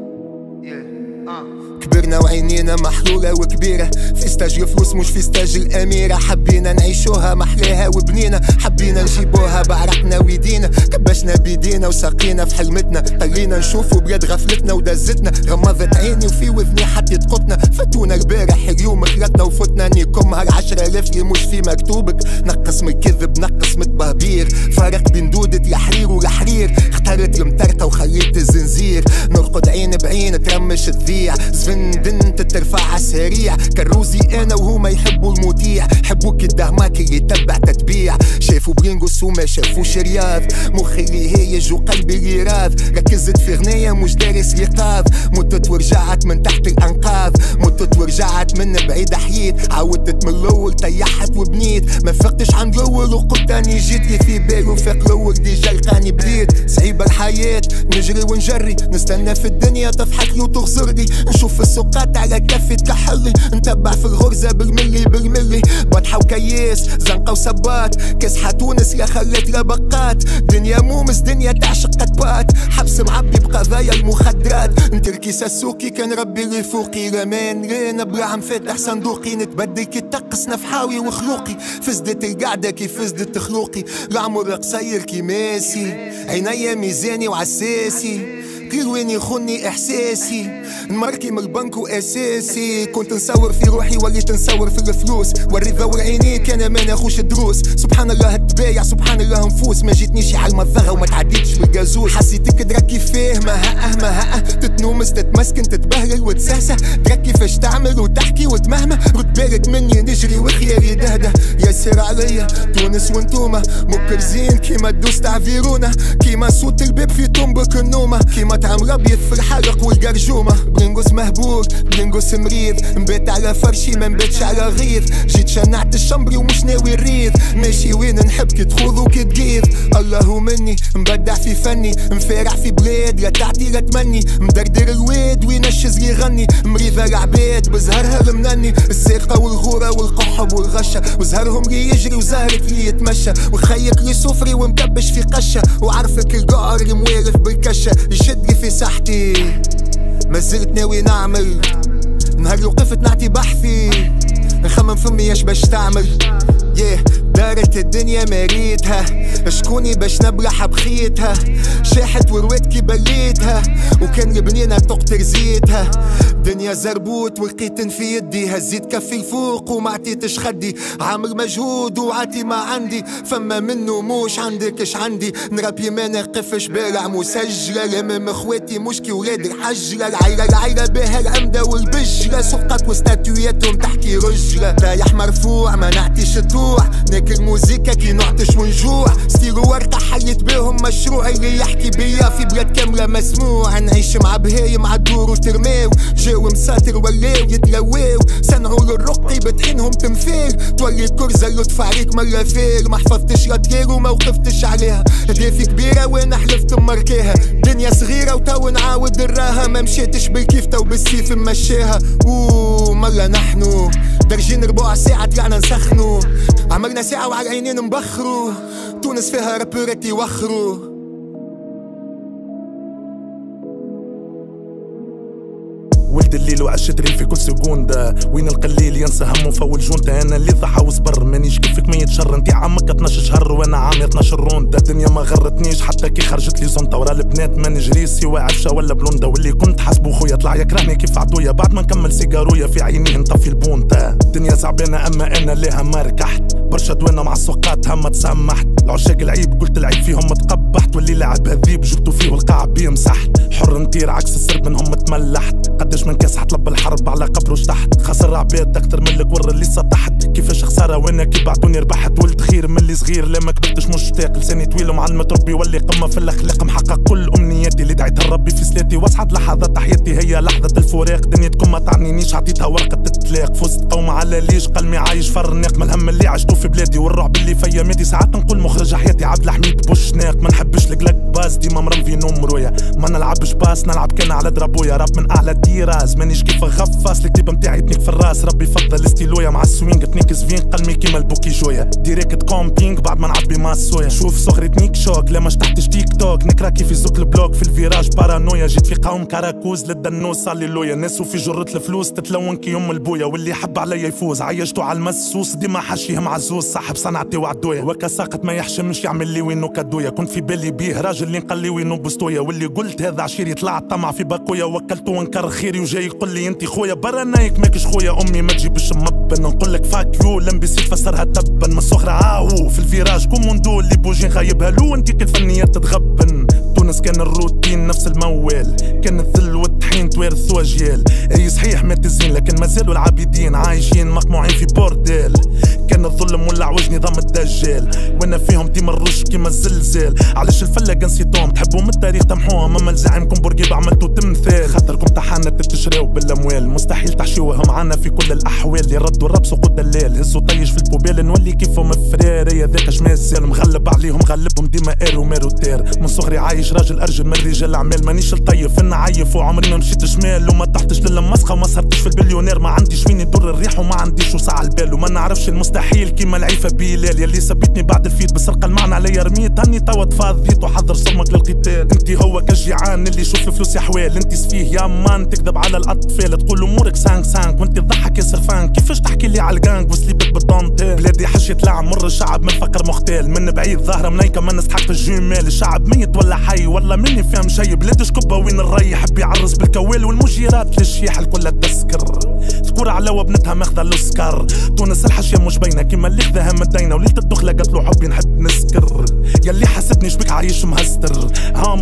Speaker 1: كبرنا وعينينا محلولة وكبيرة في ستاج الفلوس مش في ستاج الأميرة حبينا نعيشوها محلاها وبنينا حبينا نجيبوها بعرقنا ويدينا كبشنا بيدينا وساقينا في حلمتنا طلينا نشوفوا بلاد غفلتنا ودزتنا غمضت عيني وفي وذني حطيت قطنا فتونا البارح اليوم خلتنا وفتنا نيكم هال10,000 اللي مش في مكتوبك نقص من الكذب نقص من التبهبير فرق بين دودة الحرير والحرير اخترت المترتة وخليت الزنزير نرقد عين بعين ترمش تذيع زفندنت ترفع عالسريع كروزي انا وهما يحبوا المذيع حبوك الدهماك اللي تبع تتبيع شافوا برينغوس وما شافوش رياض مخي اللي هيج وقلبي اللي راض ركزت في غنية مش دارس ايقاظ متت ورجعت من تحت الانقاض متت ورجعت من بعيد حييت عودت من الاول طيحت وبنيت ما فقتش عن الاول وقلت اني جيت لي في بالي وفاق الاول ديجا لقاني بديت صعيبة الحياة نجري ونجري نستنى في الدنيا تضحك لي وتغزرلي نشوف السوقات على كفي تكحلي نتبع في الغرزة بالملي بالملي بطحة وكياس زنقة وسبات كاسحة تونس يا خلت لبقات دنيا مومس دنيا تعشق قطبات حبس معبي بقضايا المخدرات نتركي ساسوكي كان ربي اللي فوقي رمان رينا بلعم فاتح صندوقي نتبدل كي تقص نفحاوي وخلوقي فزدت القعدة كي فزدت خلوقي العمر قصير كي ماسي عينيا ميزاني وعساسي كل وين يخوني احساسي نمركي من البنك واساسي كنت نصور في روحي وليت نصور في الفلوس وري ذور عينيك انا ما ناخوش دروس سبحان الله التبايع سبحان الله نفوس ما جيتنيش على المضغه وما تعديتش بالجازوس حسيتك تركي فيه ما تتنومس تتمسكن تتبهلل وتسهسه تركي فاش تعمل وتحكي وتمهمه رد بالك مني نجري وخياري دهده يسر عليا تونس وانتوما مكرزين كيما تدوس تعفيرونا كيما صوت الباب في طنبك النومه كيما مطعم ربيف في الحرق والقرجومة. برنقص مهبور برنقص مريض، نبات على فرشي ما نباتش على غيظ. جيت شنعت الشمبري ومش ناوي الريض، ماشي وين نحب كي تخوض وكي تقيض. الله مني مبدع في فني، مفارع في بلاد لا تعطي لا تمني. مدردر الواد وينشز يغني، مريضة العباد بزهرها المنني. السرقة والغورة والقحب والغشة، وزهرهم لي يجري وزهرك لي يتمشى. وخيك لي سفري ومكبش في قشة، وعرفك القعر اللي موالف بالكشة. يشد لي في ساحتي ما زلت ناوي نعمل، نهار لو وقفت نعطي بحثي نخمم فمي اش باش تعمل. دارت الدنيا مريتها، شكوني باش نبلح بخيتها. شاحت وروات كي بليتها، وكان البنينة تقطر زيتها. دنيا زربوت ولقيت في يدي، هزيت كفي الفوق وما عطيتش خدي. عامل مجهود وعاتي ما عندي، فما منه موش عندك اش عندي. نربي ما نقفش بارع مسجلة، لمم اخواتي مشكي ولاد الحجرة. العيرة بها العمدة والبجرة، سقط وستاتوياتهم تحكي رجلة. طايح مرفوع ما نعطيش الطوع، ناكل موزيكا كي نعطش ونجوع. ستيرو ورقة حليت بيهم مشروع، اللي يحكي بيا في بلاد كاملة مسموع. نعيش مع بهايم عالدور وترماو، جاو مساتر ولاو يتلواو. صنعوا للرقي بطحينهم تمثيل، تولي كرزة اللطف عليك مرة فير. ما حفظتش لاتير وما وقفتش عليها، هدافي كبيرة وانا حلفت مركاها. دنيا صغيرة وتو نعاود نراها، ما مشيتش بالكيف تو بالسيف نمشيها. مرة نحنو درجين ربع ساعة طلعنا نسخنو، عملنا ساعة وعلى العينين نبخرو. تونس فيها رابورات يوخرو.
Speaker 2: ولد الليل وعشت ريل في كل سكوندة، وين القليل ينسى همه فول جونتا. انا اللي ضحى وصبر مانيش كيفك 100 شهر. انتي عمك 12 شهر وانا عامي 12 روندا. الدنيا ما غرتنيش حتى كي خرجت لي زونتا، ورا البنات ما نجري سوا عفشه ولا بلوندا. واللي كنت حاسبو خويا طلع يكرهني كيف عدويا، بعد ما نكمل سيجارويا في عينيه نطفي البونتا. الدنيا صعبانه اما انا ليها ما ركحت، برشا دوينه مع السوقات هما تسمحت. العشاق العيب قلت العيب فيهم تقبحت، واللي لعب هذيب جبتو فيه والقاع بيه مسحت. حر نطير عكس السرب منهم تملحت، قداش من كاس حطلب الحرب على قبروش تحت. خسر عباد اكتر من الكور اللي سطحت، كيفاش خساره وانا كي بعدوني ربحت. ولد خير من اللي صغير لا ما كبرتش مشتاق، لساني طويل ومعلم ربي واللي قمه في الاخلاق. محقق كل امنياتي اللي دعيتها لربي في سلاتي، واسعد لحظات حياتي هي لحظه الفراق. دنيتكم ما تعنينيش عطيتها ورقه التلاق، فزت قوم على ليش قلمي عايش فرناق. من الهم اللي عشتو في بلادي والرعب اللي فيا مادي، ساعات نقول مخرج حياتي عبد الحميد بوشناق. ما نحبش القلق باس ديما مرمفي نمرويا، ما نلعبش باس نلعب كان على درابويا. راب من اعلى الديراز مانيش كيف غفاس، الكتيبه متاعي تنيك في الراس. ربي فضل استيلويا مع السوينج تنيك زفين قلمي كيما البوكي جويا. ديريكت كومبينج بعد ما نعبي مع الصويا. شوف صغري تنيك شوك لا ما شطحتش تيك توك، نكرا كيف يزوك البلوك في الفيراج بارانويا. جيت في قوم كراكوز للدنوس صالي لويا، ناس وفي جرة الفلوس تتلون كي يوم البويا. واللي يحب عليا يفوز عيشتو على المسوس، ديما حشيهم عزوز صاحب صنعتي وعدويا. وكا ساقط ما يحشمش يعمل لي وينو كدويا، كنت في بالي بيه راجل اللي نقلي وينو بستويا. واللي قلت هذا عشيري طلع طمع في باكويا، وكلته وانكر خيري وجاي يقول لي انت خويا. برا نايك ماكش خويا، امي ما تجيبش مبن. نقول لك فاك يو لمبسي تفسرها تبا. من الصغرى عاهو في الفيراج كوموندو اللي بوجين خايبها لو انت كالفنيات تتغبن. تونس كان الروتين نفس الموال، كان الذل والطحين توارثوا اجيال. اي صحيح مات الزين لكن مازالوا العابدين عايشين مقموعين في بورديل. كان الظلم ولع وجه نظام الدجال، وانا فيهم ديما الرش كيما الزلزال. علاش الفلة نسيتوهم تحبوا من التاريخ تمحوهم، اما لزعيمكم بورقيبة عملتوا تمثال. خاطركم تحانت تشراو بالاموال، مستحيل تحشيوها معانا في كل الاحوال. يردوا الرب سوق الدلال، هزوا طيش في البوبيل نولي كيفهم فراري. هذاك اش مازال مغلب عليهم غلبهم ديما ايرو ميرو تير. من صغري عايش راجل ارجل من رجال الاعمال، مانيش الطيف انا عيف وعمري ما مشيت شمال. وما تحتش للمسخه وما سهرتش في البليونير، ما عنديش وين يدور الريح وما عنديش وسع البال. وما نعرفش المستحيل كيما العيفه بيلال، يلي سبيتني بعد الفيت بسرقه المعنى عليا رميت. هني توا تفاضيت وحضر صرمك للقتال. انت هو كالجيعان اللي يشوف الفلوس يا حوال، انت سفيه يا مان تكذب على الاطفال. تقول امورك سانك سانك وانت تضحك ياسر فانك. كيفاش تحكي لي على الجانج وسليبك بالدونتيل؟ بلادي حشيت لعب مر الشعب من فقر مختال، من بعيد ظاهره منيكه ما نستحق الجمال. الشعب ميت ولا حي ولا مني فاهم شي، بلاد شكبه وين الري يحب يعرس بالكوال. والمجيرات للشيح الكل تسكر، ذكور على وبنتها ماخذه الاسكر. تونس الحشيه مش باينه كيما اللي خذاها مدينه، وليله الدخله قالت له حبي نحب نسكر. يلي حسدني شبك عايش مهستر، هام 5 في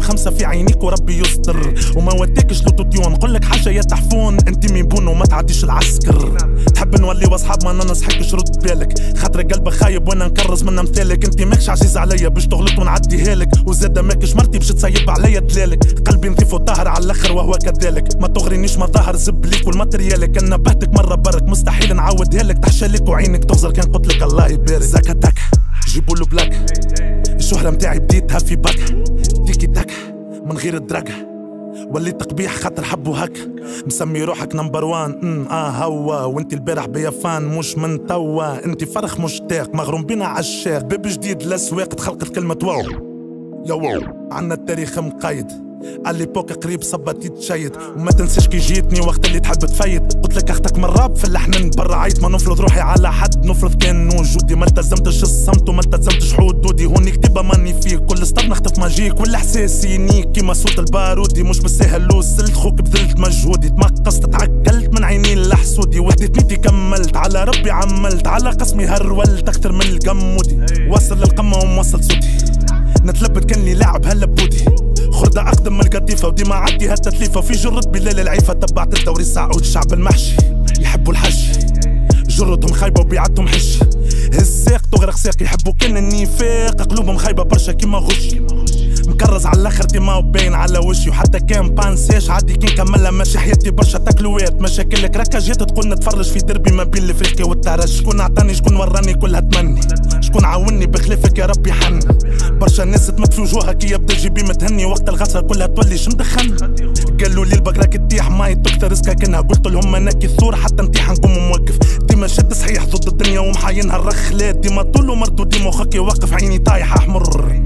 Speaker 2: في عينيك وربي يستر وما وديكش لوتوتيون. نقولك حاجة يا تحفون انت ميبون وما تعديش العسكر. تحب نولي واصحاب ما ننصحكش رد بالك خاطر قلبك خايب وانا نكرز من امثالك. انت ماكش عزيز عليا باش تغلط ونعديها لك وزاده ماكش مرتي باش تسيب عليا دلالك. قلبي نظيف وطاهر على الاخر وهو كذلك ما تغرينيش مظاهر زب ليك والماتريالك. انا نبهتك مرة برك مستحيل نعودها لك تحشى لك وعينك تغزر كان قلتلك الله يبارك. زكتك جيبولو بلاك الشهرة متاعي بديتها في باك تيكي تاك من غير الدراك وليت تقبيح خاطر حبو هك مسمي روحك نمبر وان هوا وانت البارح بيا فان مش من توا. انت فرخ مشتاق مغروم بينا عشاق باب جديد للسواق تخلقت كلمة واو يا واو. عنا التاريخ مقيد على ليبوك قريب صبتي تشيد وما تنساش كي جيتني وقت اللي تحب تفيد. قلتلك اختك من راب في اللحن برا عيط ما نفرض روحي على حد نفرض كان وجودي ما التزمتش الصمت وما التزمتش حدودي. هوني كتيبة ماني فيك كل سطر نخطف ماجيك والاحساس ينيك كيما صوت البارودي مش بالساهل وصلت خوك بذلت مجهودي تمقصت تعقلت من عيني لحسودي وديت نيتي كملت على ربي عملت على قسمي هرولت اكتر من القمودي وصل للقمة وموصل صوتي نتلبت كان لي لاعب هلا بودي خردة أقدم من القطيفة وديما عدي هالتتليفة في جرة بلال العيفة تبعت الدوري السعودي. الشعب المحشي يحبوا الحش جرتهم خايبة وبيعتهم حش هز ساق تغرق ساق يحبوا كان النفاق قلوبهم خايبة برشا كيما غش مكرز على الاخر ديما وباين على وشي وحتى كان بانساش عادي كي نكملها ماشي حياتي برشا تكلوات مشاكلك ركا جيت تقول نتفرج في دربي ما بين الافريقيا والترج. شكون عطاني شكون وراني كلها تمني شكون عاوني بخلافك يا ربي حن برشا الناس تمد في وجوهها كي يبدا جيبي متهني وقت الغسرة كلها تولي شمدخن. قالوا لي البقرة كي تطيح ماي تكثر رزقها كانها قلت لهم انا كي الثور حتى نطيح نقوم موقف ديما شد صحيح ضد الدنيا ومحاينها الرخلات ديما طول ومردود ديما مخك يوقف عيني طايحة احمر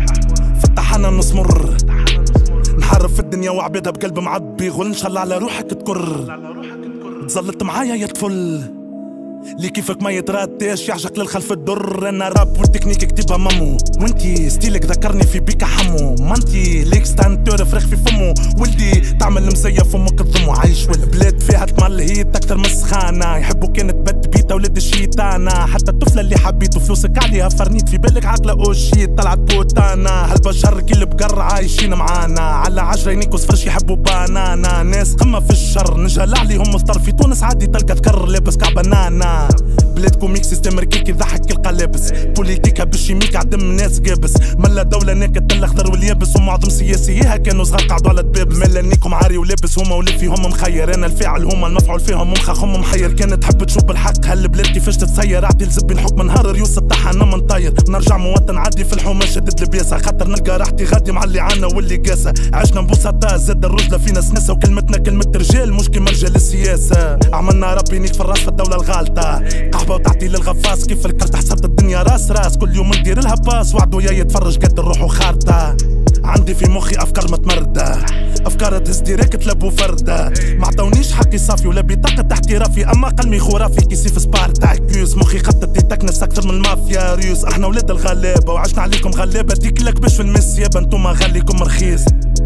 Speaker 2: فتح انا نصمر نحارب في الدنيا وعبيدها بقلب معبي غل ان شاء الله على روحك تكر تزلط معايا يا طفل لي كيفك ما يتراتاش يعجق للخلف الدر. انا راب والتكنيك كتبها مامو وانتي ستيلك ذكرني في بيكا حمو مانتي ليك ستانتور فريخ في فمو ولدي تعمل مزيف وامك تضمو عايش والبلاد فيها تملهيت اكتر من السخانه يحبوا كانت بد بيتا ولد الشيطانه حتى الطفله اللي حبيته فلوسك عليها فرنيت في بالك عقله اوشيت طلعت بوتانا هالبشر كل بقر عايشين معانا على 10 ينيكو صفرش يحبوا بانانا ناس قمه في الشر نجهل عليهم مفطر في تونس عادي تلقى تكرر لابس كعب بنانا بلادكم ميك سيستم ركيك يضحك كل قلابس بوليتيكا بالشيميك عدم ناس قابس ملا دولة ناكت الاخضر واليابس ومعظم سياسيها كانوا صغار قعدوا على الدبابس ملا نيكم عاري ولابس هما ولفيهم مخير انا الفاعل هما المفعول فيهم مخاخهم محير كانت تحب تشوف بالحق هالبلاد كيفاش تتسير عدي لزبي الحكم نهار ريوس تاعها انا منطير نرجع مواطن عادي في الحومه شدد البياسه خاطر نلقى راحتي غادي مع اللي عنا واللي قاسه عشنا ببساطه زاد الرجله فينا سناسه وكلمتنا كلمه رجال مش كيما رجال السياسه عملنا ربي نيك في الراس في الدوله الغالطه قحبه وتعطي للغفاص كيف الكرت حسبت الدنيا راس راس كل يوم ندير لها باس وعدو يا يتفرج قد الروح وخارطه عندي في مخي افكار متمرده افكار تهز ديريكت لابو فرده ما عطونيش حقي صافي ولا بطاقه احترافي اما قلمي خرافي كي سيف سبارتا كيوز مخي خطط تكنس اكثر من المافيا ريوس احنا ولاد الغلابه وعشنا عليكم غلابه ديك لك باش في المسيابه انتوما غاليكم رخيص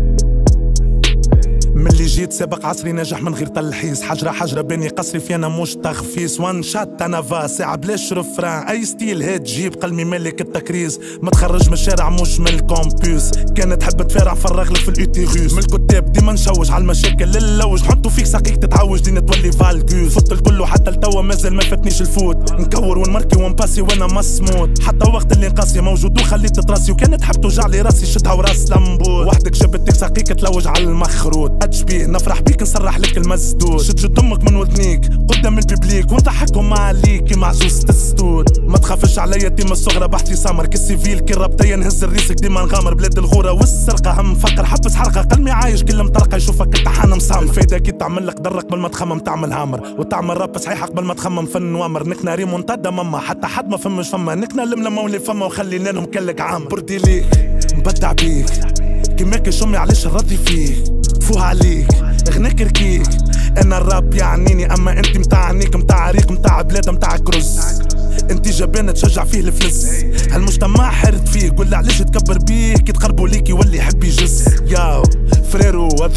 Speaker 2: من اللي جيت سابق عصري ناجح من غير تلحيس حجرة حجرة بيني قصري في انا مش تخفيس وان شات انا فا ساعة بلاش رفران اي ستيل هيت جيب قلمي مالك التكريس متخرج من الشارع مش من الكومبيوس كانت تحب تفارع فرغ لك في الاوتيغوس من الكتاب ديما نشوش على المشاكل للوج نحطو فيك ساقيك تتعوج دين تولي فالكوس فوت الكل حتى التوا مازال ما فاتنيش الفوت نكور ونمركي ونباسي وانا مسموت حتى وقت اللي نقاسي موجود وخليت تراسي وكانت تحب توجع لي راسي شدها وراس لمبوت وحدك جبتك ساقيك تلوج على المخروط بيه نفرح بيك نسرح لك المسدود شد جد امك من وذنيك قدام الببليك ونضحكهم عليك كيما عجوز تسدود ما تخافش عليا ديما الصغرى بحثي سمر كالسيفيل كي الربطية نهز الريسك ديما نغامر بلاد الغورة والسرقة هم فكر حبس حرقة قلمي عايش كل مطرقة يشوفك الطحان مسامر الفايدة كي تعمل لك درك قبل ما تخمم تعمل هامر وتعمل راب صحيح قبل ما تخمم في النوامر نكنا ريمونتادا ماما حتى حد ما فمش فما نكنا لملمة واللي فما وخلينا لهم كلك عام بردي ليك مبدع بيك كيماك شمي علاش راضي فيك فوها عليك اغنيك ركيك انا الراب يعنيني اما انت متاع عينيك متاع ريق متاع بلاد متاع كرز انت جبانة تشجع فيه الفلس هالمجتمع حارد فيه قول علاش تكبر بيه كي تقربوا ليك يولي يحب يجس ياو فريرو هذو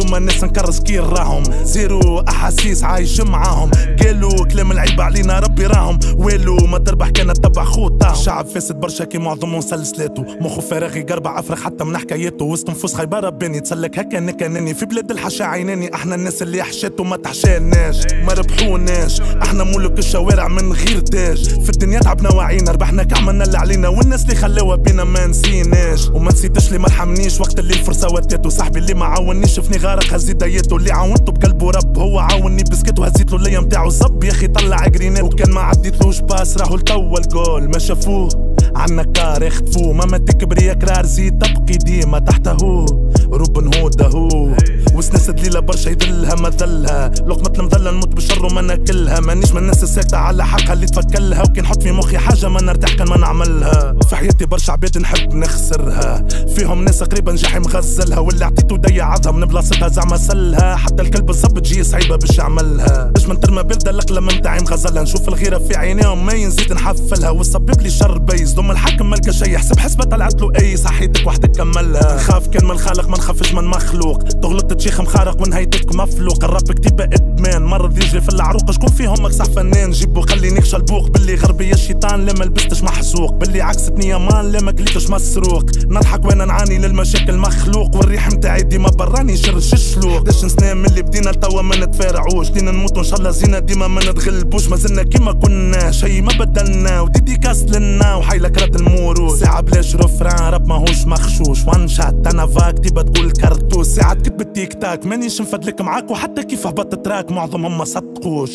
Speaker 2: هما الناس نكرس كي راهم زيرو احاسيس عايش معاهم قالوا كلام العيب علينا ربي راهم ويلو ما تربح كان تبع خوطه شعب فاسد برشا كي معظمهم سلسلاته مخو فارغ يقربع افرغ حتى من حكاياته وسط نفوس خيبه رباني تسلك هكا نكنني في بلاد الحشا عيناني احنا الناس اللي حشاتو ما تحشاناش ما ربحوناش احنا ملوك الشوارع من غير تاج في الدنيا تعبنا وعينا ربحنا كعملنا اللي علينا والناس اللي خلاوها بينا ما نسيناش وما نسيتش اللي ما رحمنيش وقت اللي الفرصه وداتو صاحبي اللي ما عاونيش شفني غارق هز دايته اللي عاونته بقلبه رب هو عاوني بسكت وهزيت له اللي نتاعو صب يا اخي طلع عقرينات وكان ما عديتلوش باس راهو لتوا الجول ما شافوه عنا كار يخطفوه ما تكبري يا كرار زيد تبقي ديما تحته روبن هود هو وسناس دليلة برشا يدلها ما ذلها لقمة المذلة نموت بشر وما ناكلها مانيش من الناس الساكتة على حقها اللي تفكلها وكي نحط في مخي حاجة ما نرتاح كان ما نعملها في حياتي برشا عباد نحب نخسرها فيهم ناس قريبة نجاحي مغزلها واللي عطيتو ضيع عظها من بلاصتها زعما سلها حتى الكلب الصب تجي صعيبة باش يعملها باش من ترمى باردة القلم متاعي مغزلها نشوف الغيرة في عينيهم ما ينزيد نحفلها والسبب لي شر بيز ضم الحاكم ملقى شي يحسب حسبة طلعت له اي صحيتك وحدك كملها نخاف كان من الخالق ما نخافش من مخلوق تغلط تشيخ مخارق ونهايتك مفلوق الرب كتيبة ادمان مرض يجري في العروق شكون فيهم مكسح فنان جيبو خلينيك شلبوق باللي غربي الشيطان لا ما لبستش محسوق باللي عكستني امان لا ما كليتش مسروق نضحك وانا نعاني للمشاكل مخلوق والريح متاعي ديما براني شرش الشلوق 11 سنة من اللي بدينا لتوا ما نتفارعوش لينا نموتو ان شاء الله زينا ديما ما نتغلبوش مازلنا كيما كنا شي ما بدلنا وديديكاس لنا وحيلك رد الموروث ساعة بلاش رفران راب ماهوش مخشوش وان شات انا فاك تبى تقول كرتوس ساعة كتب التيك تاك مانيش نفدلك معاك وحتى كيف هبطت تراك معظمهم ما صدقوش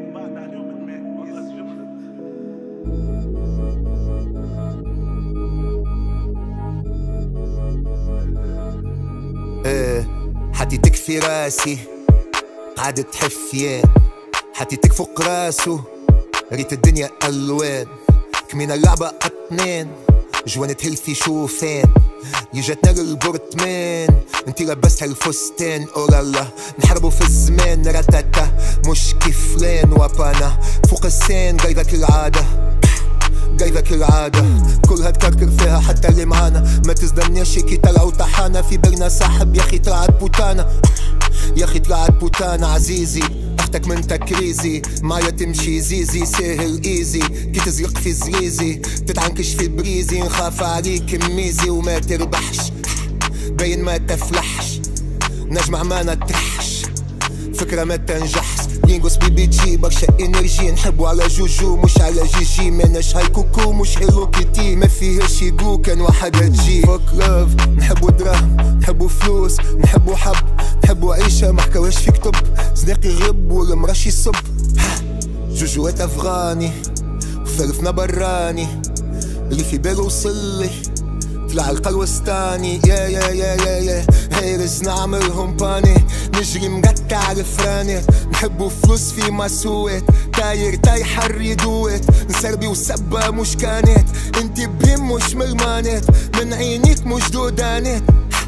Speaker 1: حطيتك في راسي قعدت تحفيان حطيتك فوق راسه ريت الدنيا الوان كمينا اللعبة قطنين جوانة هيلثي شوفان يجتنا للبرتمان انتي لبستها الفستان اورالا نحاربو في الزمان رتاتا مش كيف لين وابانا فوق السين جايبك العادة جايبك العادة كلها تكركر فيها حتى اللي معانا ما تزدناش كي طلعوا طحانا في بالنا صاحب يا اخي طلعت بوتانا يا اخي طلعت بوتانا عزيزي اختك من تكريزي معايا تمشي زيزي سهل ايزي كي تزلق في زريزي تتعنكش في بريزي نخاف عليك ميزي وما تربحش باين ما تفلحش نجمع ما نترحش فكرة ما تنجحش لينغوس بيبي جي برشا انرجي نحبو على جوجو مش على جيجي ماناش هاي كوكو مش هيلو كيتي ما فيهاش يقو كان واحد تجي فوك لاف نحبو دراهم نحبو فلوس نحبو حب نحبو عيشة ما حكاوهاش في كتب زناقي غب والمرش يصب جوجوات افغاني وفرفنا براني اللي في بالو وصلي طلع القلوستاني يا هيرز نعملهم باني نجري مقطع الفراني نحبو فلوس في مسوات تاير تايحر يدوت نسربي وسبة مش كانت انتي بهم مش ملمانات من عينيك مش دودانات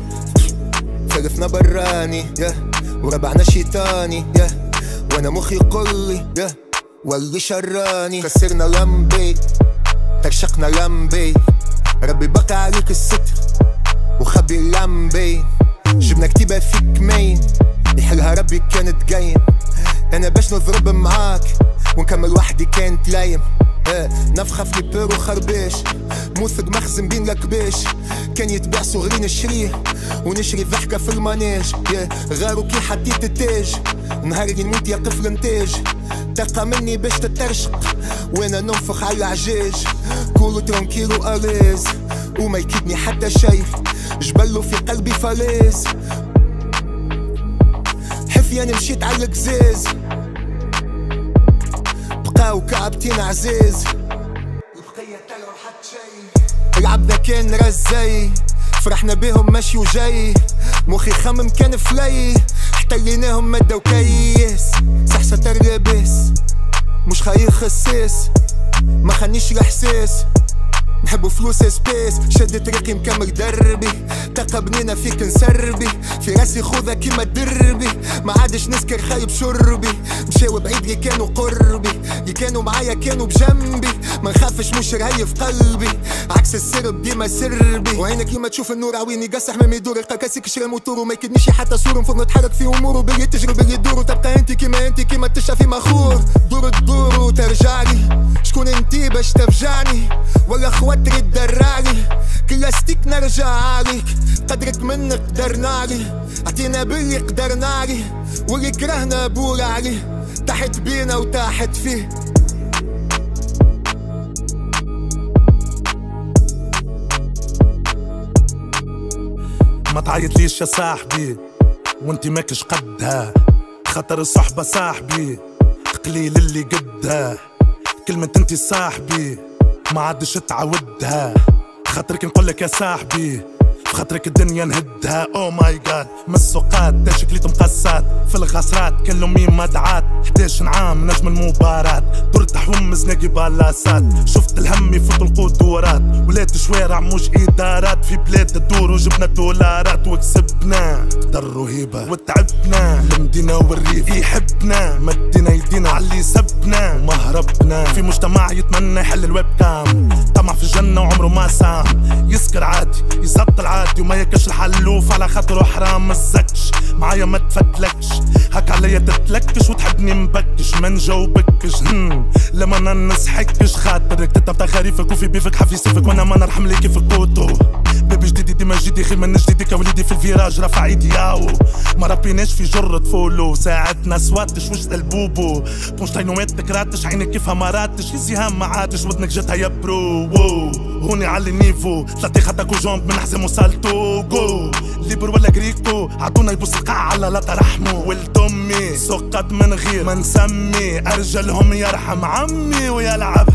Speaker 1: فرفنا براني وربعنا شيطاني وانا مخي قلي واللي شراني كسرنا لمبي ترشقنا لمبي ربي بقى عليك الستر وخبي اللمبي جبنا كتيبة فيك مين يحلها ربي كانت جاين انا باش نضرب معاك ونكمل وحدي كانت لايم نفخة في ليبر وخربيش موثق مخزن بين لكبيش كان يتباع صغري نشريه ونشري ضحكة في المانيج غارو كي حطيت التاج نهار اللي نموت يا طفل نتاج تلقى مني باش تترشق وانا ننفخ على العجاج كولو ترانكيلو اليز وما يكيدني حتى شي جبلو في قلبي فاليز حفيان مشيت على القزاز بقاو كعبتين عزاز البقية تلو حد شي العبدة كان رزاي فرحنا بيهم ماشي وجاي مخي خمم كان فلي احتليناهم مادة وكيس صحصة ترلبس مش خايف خساس ما خانيش الاحساس نحبو فلوس سبيس، شدت رقي مكمل دربي، تلقى بنينا فيك نسربي، في راسي خوذة كيما دربي، ما عادش نسكر خايب شربي، مشاو بعيد اللي كانوا قربي، اللي كانوا معايا كانوا بجنبي، ما نخافش مش رهي في قلبي، عكس السرب ديما سربي، وعينك لما تشوف النور عويني قصح ما يدور، يلقى كاسك شرا موتور وما يكدنيش حتى صور، نفضل نتحرك في امور وباللي تجرب اللي يدور، وتبقى انت كيما تشعى في مخور، دور تدور وترجعلي، شكون انتي باش تفجعني ولا خواتري تدرعلي، كل ستيك نرجع عليك، قدرك منك قدرنالي، عطينا باللي قدرنالي، واللي كرهنا بول عليه، تحت بينا وتحت فيه.
Speaker 2: ما تعيطليش يا صاحبي وانتي ماكش قدها، خاطر الصحبة صاحبي قليل اللي قدها، كلمة انتي صاحبي ما عادش تعودها، خاطرك نقولك يا صاحبي خاطرك الدنيا نهدها. او ماي جاد من السوقات تا شكليت مقصات في الغصرات، كل مين مدعات 11 عام نجم المباراة، درت حوم زناقي بالاصات، شفت الهم يفوت القدورات، ولات شوارع مش ادارات، في بلاد تدور وجبنا دولارات، وكسبنا در وهيبة وتعبنا، المدينة والريف يحبنا، مدينا يدينا علي سبنا وما هربنا، في مجتمع يتمنى يحل الويب كام، طمع في الجنة وعمره ما سام، يسكر عادي يسطل عادي وما ياكلش الحلوف على خاطره حرام، مزكش معايا ما تفتلكش، هاك عليا تتلكش وتحبني مبكش، ما نجاوبكش لما انا نسحكش، خاطرك تتبع خريفك وفي بيفك حفي سيفك، وانا ما نرحم ليكي في الكوتو، بيبي جديدي ديما جديدي خير من جديدي، كوليدي في الفيراج رافع ايدي ياو، ما ربيناش في جرة فولو، ساعتنا سواتش وش البوبو، بونشتاينوات تكراتش، عينك كيفها ما راتش، يزيها ما عادش، ودنك جاتها يا برو، هوني على النيفو، ثلاثي خدك وجنب من حزام وسالتو، جو ليبر ولا جريكو، عطونا يبص القاع على لا ترحمو، ولد امي سقط من غير ما نسمي، ارجلهم يرحم عمي ويلعب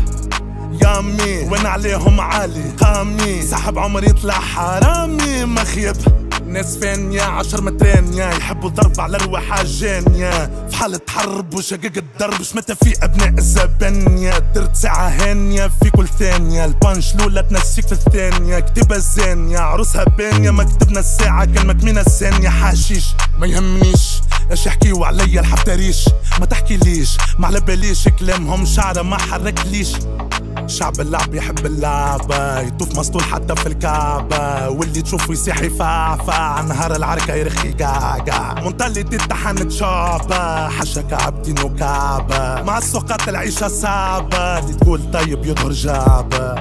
Speaker 2: يامي، وين عليهم عالي قامي، سحب عمري يطلع حرامي مخيب، ناس فانية 10 مترانية، يحبوا ضرب على رواحها جانية، في حالة حرب وشقق الدرب، شمتها في ابناء الزبانية، درت ساعة هانية في كل ثانية، البانش لولا تنسيك في الثانية، كتبها الزانية عروسها بانية، ما كتبنا الساعة كلمة من الثانية، حاشيش ما يهمنيش اش يحكيو عليا الحفتريش، ما تحكيليش ما على باليش كلامهم شعره ما حركليش، شعب اللعب يحب اللعبة، يطوف مسطول حتى في الكعبة، واللي تشوفه يصيح يفعفع، نهار العركة يرخي قاقع، منطلتي تحنت شعبة، حشك عبدين وكعبة، مع السوقات العيشة صعبة، اللي تقول طيب يظهر جعبة،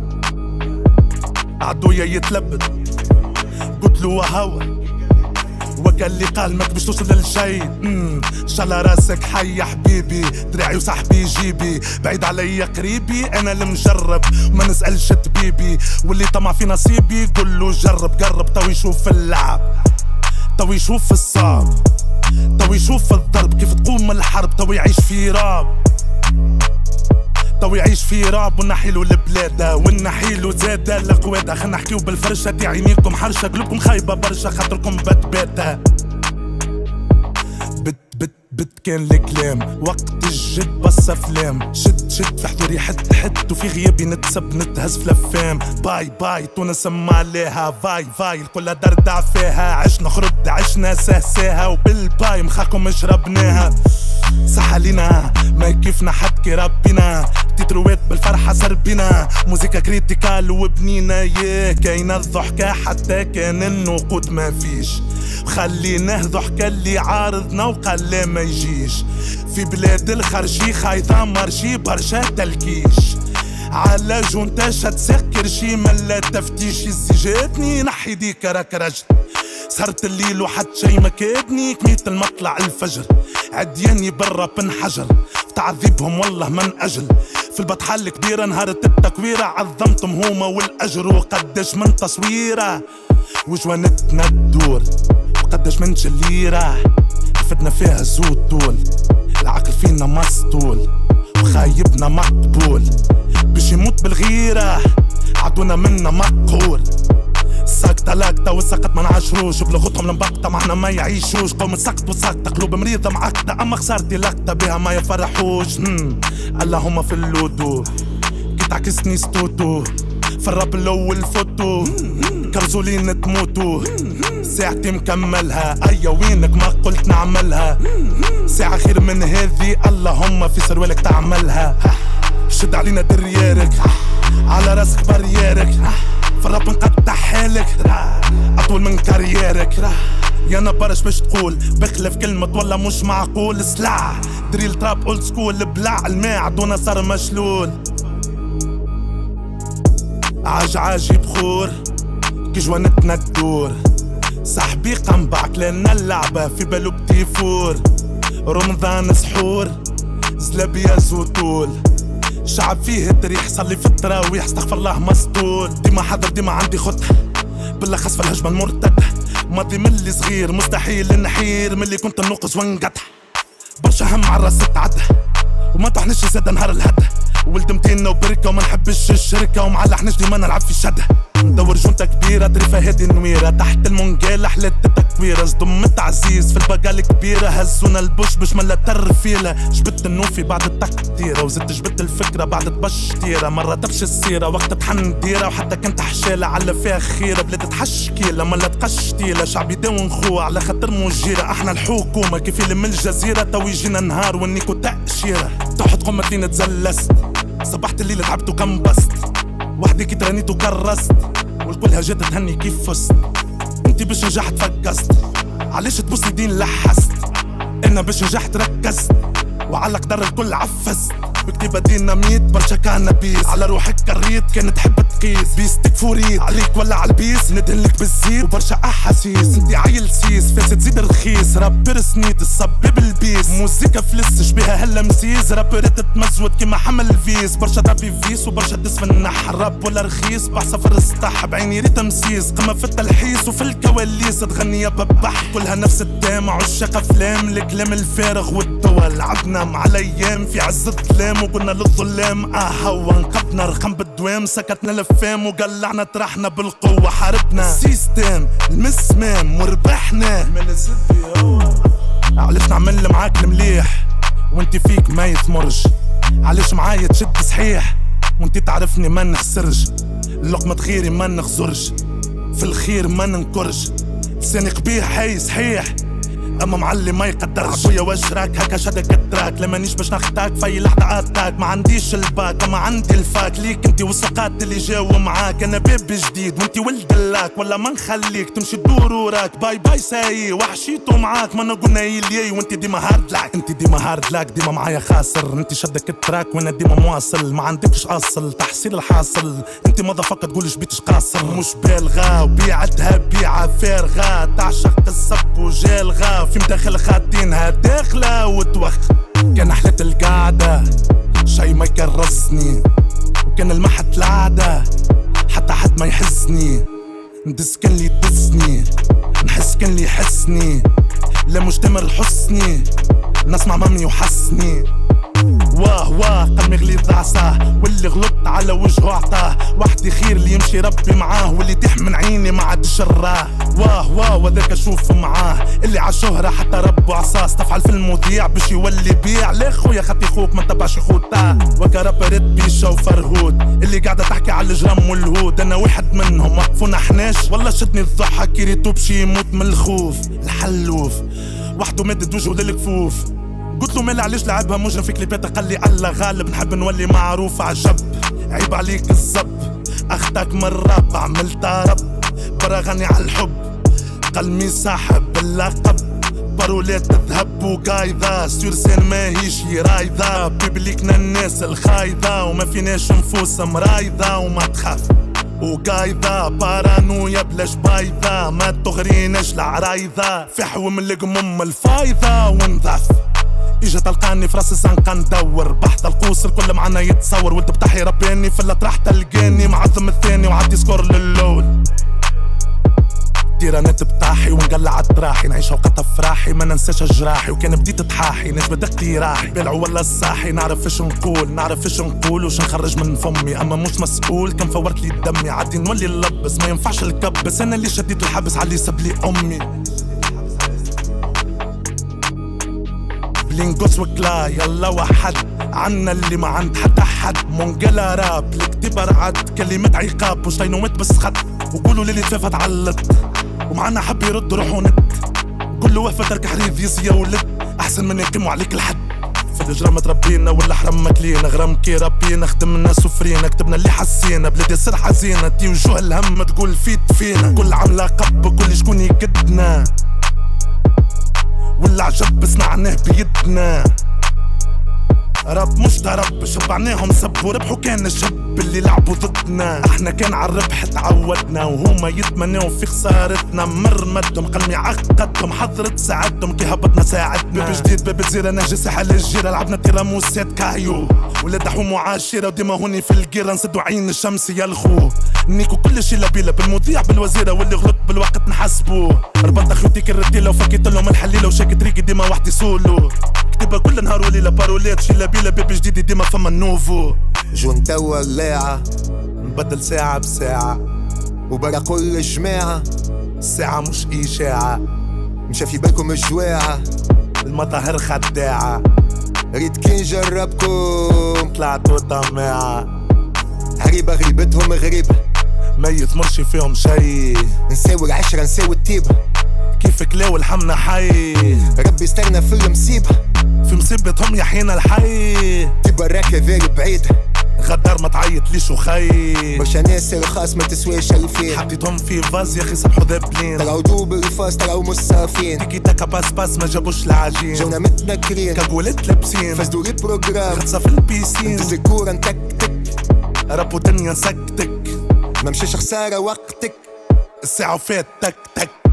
Speaker 2: عدويا يتلبد قتلو وهوى، وكان اللي قال ماك باش توصل للشي، شالا راسك حي يا حبيبي، دراعي وصاحبي جيبي، بعيد عليا قريبي، انا المجرب ما نسالش طبيبي، واللي طمع في نصيبي قولو جرب قرب، تو يشوف اللعب، تو يشوف الصعب، تو يشوف الضرب، كيف تقوم الحرب، تو يعيش في رعب، تو يعيش في رعب، ونحيلو البلادة ونحيلو زادة القوادة، خلينا نحكيو بالفرشة، دي عينيكم حرشة، قلوبكم خايبة برشا، خاطركم بتباتة، بت كان الكلام، وقت الجد بس افلام، شد في حضوري حد وفي غيابي نتسب نتهز في الافلام، باي تونس ما عليها فاي الكل دردع فيها، عشنا خرد عشنا سهساها، وبالباي مخاكم شربناها، صح علينا ما كيفنا حد كي ربينا، تتروات بالفرحة سربينا، موسيقى كريتيكال وبنينا، يا كاينة الضحكة حتى كان النقود ما فيش، خليناه ضحكة اللي عارضنا وقال لا ما يجيش، في بلاد الخرشي خايطة مرشي برشا تلكيش، على جونتاش تسكر شي ملا تفتيش، جاتني نحي ديك راك رجل، سهرت الليل وحد شي ما كادني، كميت المطلع الفجر، عدياني برا بنحجر، في تعذيبهم والله من اجل، في البطحة الكبيرة نهارت التكويرة، عظمتهم هما والاجر، وقداش من تصويرة وجوانتنا تدور، وقداش من شليرة رفدنا فيها زود طول، العقل فينا مسطول وخايبنا مقبول، باش يموت بالغيرة عدونا منا مقهور، ساكتة لاكتة والسقط ما نعشروش، بلغتهم المبقتة معنا ما يعيشوش، قوم سقط وساكتة قلوب مريضة معكتة، اما خسارتي لقطة بها ما يفرحوش، اللهم في اللودو كي تعكسني ستوتو، في الراب الاول فوتو كرزولين تموتوا ساعتي مكملها ايا وينك ما قلت نعملها ساعة خير من هذي اللهم في سروالك تعملها شد علينا دريارك على راسك بريارك في الراب نقطع حالك اطول من كاريرك يا نبرش باش تقول بخلف كلمة ولا مش معقول سلع دريل تراب اولد سكول بلع الماء عدونا صار مشلول عاج بخور كي جوانتنا تدور صاحبي قنبعك لأن اللعبة في بالو بتيفور رمضان سحور زلابيا زوتول شعب فيه التريح صلي في التراويح استغفر الله مسطول ديما حذر ديما عندي خطة بالأخص في الهجمة المرتدة ماضي من اللي صغير مستحيل نحير من اللي كنت نوقظ ونقطع برشا هم عالراس تعدى وما طحنش زاد نهار الهدى ولد متينا وبركة وما نحبش الشركة ومعلحناش ديما نلعب في الشدة ندور جونتا كبيرة دريفة هادي نويرة تحت المونجال أحلى التكويرة صدم التعزيز في البقالة كبيرة هزونا البوش باش ملا ترفيلة جبت النوفي بعد التقديرة وزدت جبت الفكرة بعد تبشتيرة مرة تبش السيرة وقت تحن ديرة وحتى كنت حشالة على فيها خيرة بلاد تحشكيلة ملا تقشتيلة شعبي داون خو على خاطر مجيرة احنا الحكومة كيف اللي من الجزيرة تو يجينا نهار ونيكو تأشيرة تحت قمة لين تزلست صبحت الليل تعبت وكنبست وحدي كي ترانيت وكرست والكل هجات تهني كيف فزت انتي باش نجحت فكست علاش تبوسي دين لحست انا باش نجحت ركزت وعلى قدر الكل عفزت بكتيبة ديناميت برشا كانابيس على روحك كريت كانت تحب تقيس بيستك فوريت عليك ولا عالبيس ندهنلك بالزيت وبرشا احاسيس انتي عيل سيس فاسد زيد رخيص رابر سنيت الصبي بالبيس موزيكا فلس شبيها هلا مسيز رابرات تمزود كيما حمل فيس برشا رابي فيس وبرشا تسفى النحر راب ولا رخيص بعصف السطح بعيني ريت تمسيس قمة في التلحيس وفي الكواليس تغني يا ببح كلها نفس التام عشاق افلام الكلام الفارغ والدول عدنا مع الايام في عز الظلام وقلنا للظلام هو انقضنا رقم بالدوام سكتنا الافام وقلعنا طرحنا بالقوة حاربنا سيستم المسمام وربحنا علاش نعمل معاك المليح وانت فيك ما يثمرش علاش معايا تشد صحيح وانت تعرفني ما نخسرش لقمة خيري ما نخزرش في الخير ما ننكرش لساني قبيح هاي صحيح اما معلي ما يقدرش خويا واش راك هكا شدك التراك لما نيش باش ناخدك في لحظة اتاك ما عنديش الباك اما عندي الفاك ليك انتي والسقات اللي جاو معاك انا بيبي جديد وانتي ولد اللاك ولا ما نخليك تمشي تدور وراك باي باي ساي وحشيتو معاك ما نقولنا يلي وانتي ديما هارد لاك انتي ديما هارد لاك ديما معايا خاسر انتي شدك التراك وانا ديما مواصل ما عندكش اصل تحصيل الحاصل انتي مضافقة تقولش بيتش قاصر مش بالغة وبيعتها بيعة فارغة تعشق الصب وجالغة في مداخل خاتينها داخلة وتوخ كان حلت القعدة شي ما يكرسني وكان المحت العادة حتى حد ما يحسني ندس كان لي يدسني نحس كان لي يحسني لا مش تامر حسني نسمع مامي وحسني واه قلبي غلي ضعصاه واللي غلطت على وجهه عطاه وحدي خير اللي يمشي ربي معاه واللي يتيح من عيني ما عاد شراه واه وذاك اشوف معاه اللي عالشهرة حتى ربو عصاص تفعل في المذيع باش يولي بيع لا خويا خاطي خوك ما تبعش خوتا وكا رابرات بيشا وفرهود اللي قاعدة تحكي على الجرام والهود انا واحد منهم وقفونا حناش والله شدني الضحك كيريتو بشي يموت من الخوف الحلوف وحده مدد وجهه للكفوف قلت له مالي علاش لعبها مجرم في كليبات قال لي الله غالب نحب نولي معروف عجب عيب عليك الزب اخدك من الراب عملتها رب براغني على الحب قلمي صاحب اللقب برولات تذهب وقايضة سورسين ماهيش رايضة بيبليكنا الناس الخايضة وما فيناش نفوس مرايضة وما تخاف وقايضة بارانويا بلاش بايضة ما تغريناش العرايضة في حوم القمم الفايضة ونضاف اجا تلقاني في راس الزنقة ندور بحث القوس الكل معنا يتصور ولد بتحي رباني في الاطراح تلقاني معظم الثاني وعدي سكور للول تيرانات بطاحي ونقلع الطراحي نعيش اوقات افراحي ما ننساش جراحي وكان بديت تحاحي ناس بدقتي راحي بلعو ولا الصاحي نعرف ايش نقول وش نخرج من فمي اما مش مسؤول كان فورت لي دمي عادي نولي نلبس ما ينفعش الكبس انا اللي شديت الحبس علي ساب لي امي بلينجوس وكلا يلا وحد عنا اللي ما عند حتى حد مونجلا راب الكتب برعد كلمات عقاب وشتينومات بس خط وقولوا للي تفافة تعلت ومعنا حب يرد روحو نت كل وقفة ترك حريف يا ولد أحسن من يقيموا عليك الحد في الهجرة متربينا والحرم مكلينا غرام كي ربينا خدمنا سفرينا كتبنا اللي حسينا بلادي سر حزينة تي وجوه الهم تقول فينا كل عملة قب كل شكون يقدنا والعجب صنعناه بيدنا رب مش ضرب شبعناهم سب وربحوا كان الشب اللي لعبوا ضدنا احنا كان عالربح تعودنا وهما يتمنوا في خسارتنا مر مدهم قلمي عقدهم حضرت ساعدهم كي هبطنا ساعدنا باب جديد باب الزيرة نهج ساحل الجيرة لعبنا تيراموسات كايو ولاد حوم وعاشرة وديما هوني في الجيرة نسدوا عين الشمس يلخو نيكو كل شي لبيلة بالمذيع بالوزيرة واللي غلط بالوقت نحسبو ربطت خيوتي كرتيلة وفكيت لهم الحليلة وشاكت ريقي ديما وحدي سولو كتبها كل نهار وليلة بارولات شي لبيلة باب جديد ديما فما النوفو
Speaker 1: جون توا اللاعة
Speaker 2: نبدل ساعة بساعة
Speaker 1: وبرا كل جماعة
Speaker 2: الساعة مش إشاعة
Speaker 1: مشى في بالكم الجواعة
Speaker 2: المظاهر خداعة
Speaker 1: ريت كي نجربكم
Speaker 2: طلعتوا طماعة
Speaker 1: غريبة غريبتهم غريبة
Speaker 2: ما يثمرش فيهم شي
Speaker 1: نساوي العشرة نساوي التيبة
Speaker 2: كيف كلاو الحمنا حي
Speaker 1: ربي استرنا في المصيبة
Speaker 2: في مصيبتهم يحيينا الحي
Speaker 1: تبا راكة ذاري بعيدة
Speaker 2: غدار ما تعيط ليش وخي
Speaker 1: برشا ناس رخاص ما تسواش الفين
Speaker 2: حطيتهم في فاز يا اخي صبحوا ذابلين
Speaker 1: طلعوا دوب الفاس طلعوا مصافين
Speaker 2: تيكي تاكا باس ما جابوش العجين
Speaker 1: جونا متنكرين
Speaker 2: كاقولات لابسين
Speaker 1: فازدوا لي بروجرام
Speaker 2: غطسة في البيسين
Speaker 1: ندز الكورة نتكتك
Speaker 2: ربو دنيا نسكتك
Speaker 1: ما مشاش خسارة وقتك
Speaker 2: الساعة فات تك تك